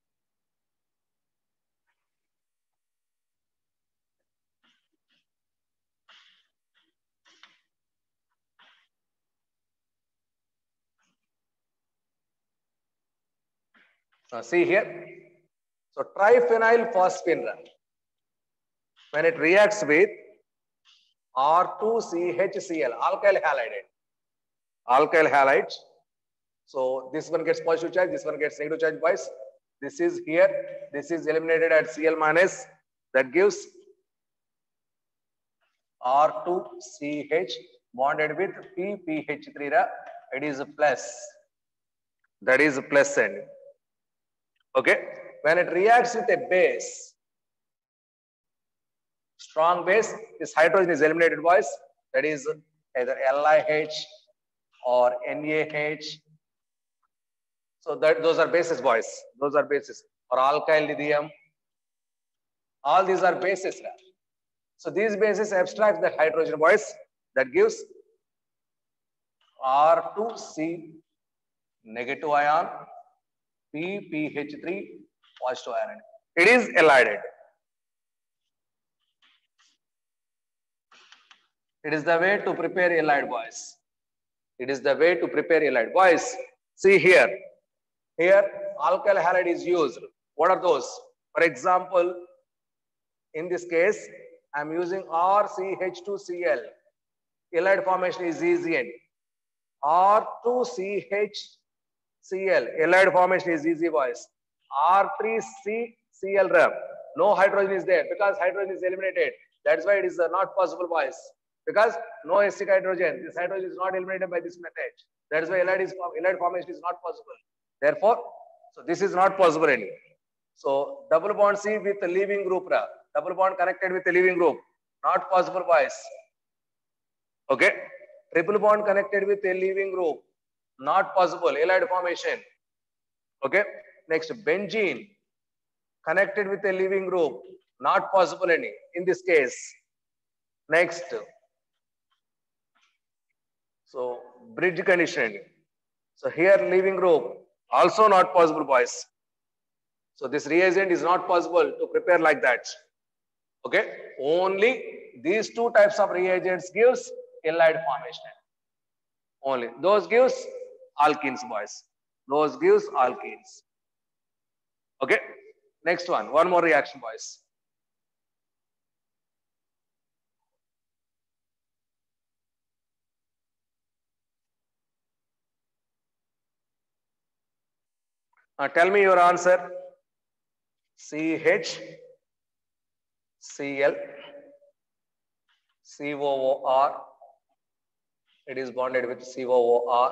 Now see here. So triphenyl phosphine, when it reacts with R two C H C l, alkyl halide. Alkyl halide. So this one gets positive charge, this one gets negative charge, boys. This is here, this is eliminated at Cl minus. That gives R two C H bonded with P P H three. It is a plus. That is a plus end. Okay. When it reacts with a base, strong base, this hydrogen is eliminated, boys. That is either L I H or N A H. So that those are bases, boys. Those are bases. Or alkyl lithium. All these are bases. So these bases abstract the hydrogen, boys. That gives R two C negative ion, P P H three positive ion. It is elided. It is the way to prepare halide, boys. It is the way to prepare halide. Boys, see here. Here, alkyl halide is used. What are those? For example, in this case, I am using R C H two C l. Halide formation is easy. R two C H C l. Halide formation is easy, boys. R three C C l rep. No hydrogen is there because hydrogen is eliminated. That's why it is not possible, boys. Because no acidic hydrogen. This hydrogen is not eliminated by this method. That is why halide, is, halide formation is not possible. Therefore, so this is not possible anymore. So double bond C with the leaving group. Double bond connected with the leaving group. Not possible, boys. Okay. Triple bond connected with a leaving group. Not possible. Halide formation. Okay. Next, benzene connected with a leaving group. Not possible any in this case. Next. So bridge condition. So here leaving group also not possible, boys. So this reagent is not possible to prepare like that. Okay. Only these two types of reagents gives halide formation. Only those gives alkenes, boys. Those gives alkenes. Okay. Next one. One more reaction, boys. Uh, tell me your answer. C H C l C O O R. It is bonded with C O O R.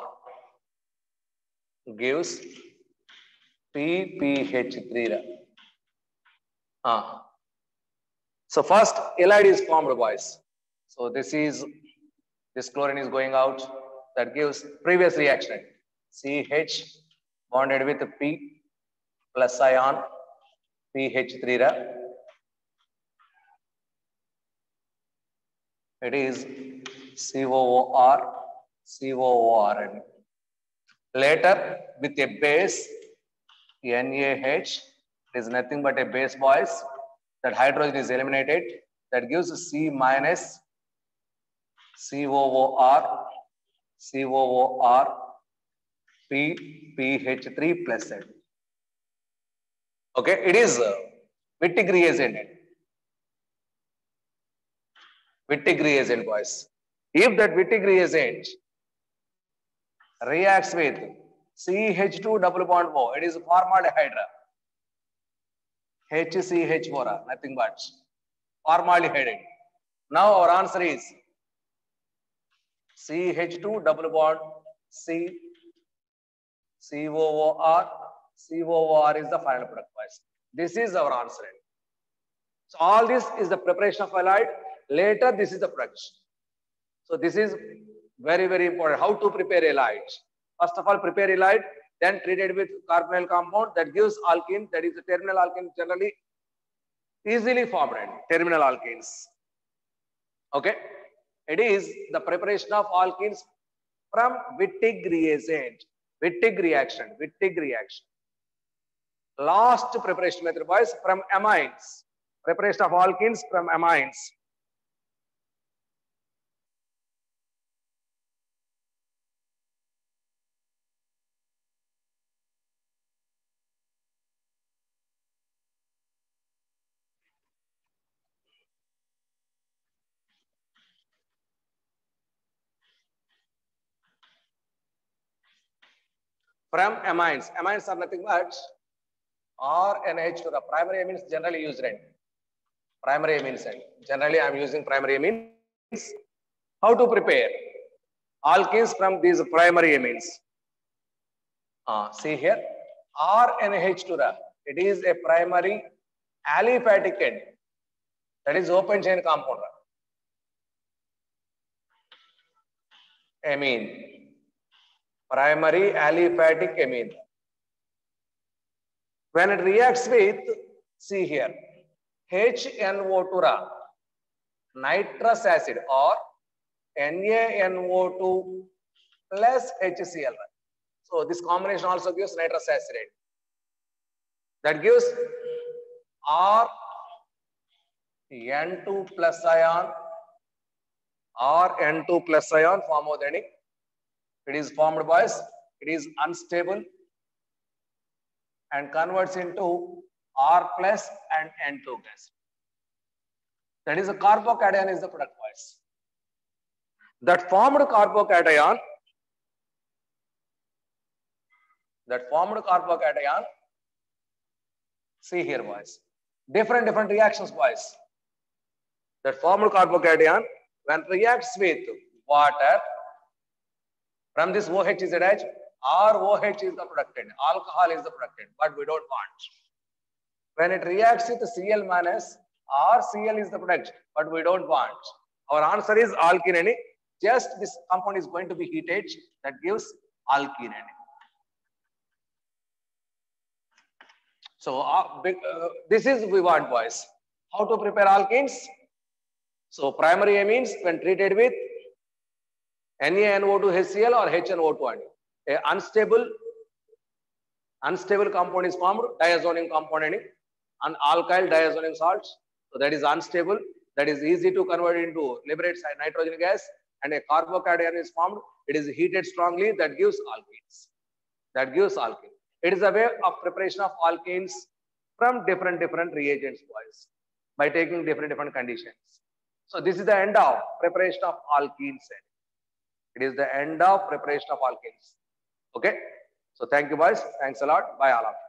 Gives P P H three. Ah. So first halide is formed, boys. So this is this chlorine is going out. That gives previous reaction. C H bonded with P plus ion P H three. It is C O O R C O O R. Later with a base N A H, it is nothing but a base, boys. That hydrogen is eliminated. That gives C minus C O O R C O O R P P H three plus N. Okay, it is Wittig reagent. Wittig reagent, boys. If that Wittig reagent reacts with C H two double bond O, it is formaldehyde. H C H four, nothing but formaldehyde. Now our answer is C H two double bond C C O O R C O O R is the final product, boys. This is our answer. So all this is the preparation of halide. Later, this is the production. So this is very, very important. How to prepare halide? First of all, prepare halide, then treat it with carbonyl compound that gives alkene. That is the terminal alkene, generally easily formed. Terminal alkenes. Okay, it is the preparation of alkenes from Wittig reagent. Wittig reaction. Wittig reaction. Last preparation method, boys, from amines. Preparation of alkenes from amines. From amines. Amines are nothing but R N H, the primary amines generally used. Primary amines. Generally, I am using primary amine. How to prepare alkenes from these primary amines? Uh, see here, R N H two. It is a primary aliphatic end. That is open chain compound. Amine. Primary aliphatic amine. When it reacts with, see here, H N O two, nitrous acid, or N A N O two plus HCl. So this combination also gives nitrous acid. That gives R N two plus ion, R N two plus ion form of the ending. It is formed by, it is unstable and converts into R plus and N two gas. That is a carbocation is the product wise. That formed carbocation, that formed carbocation, see here boys, different different reactions boys. That formed carbocation when reacts with water, from this OH is attached, R O H is the productant, alcohol is the productant, but we don't want. When it reacts with Cl minus, R C L is the product, but we don't want. Our answer is alkene. Just this compound is going to be heated, that gives alkene. So uh, big, uh, this is we want boys. How to prepare alkenes? So primary amines when treated with N A N O two H C L or H N O two, a unstable unstable compound is formed, diazonium compound, an alkyl diazonium salts. So that is unstable. That is easy to convert into liberate nitrogen gas, and a carbocation is formed. It is heated strongly. That gives alkenes. That gives alkene. It is a way of preparation of alkenes from different different reagents, boys, by taking different different conditions. So this is the end of preparation of alkenes. It is the end of preparation of alkenes. Okay. So thank you, boys. Thanks a lot. Bye, all of you.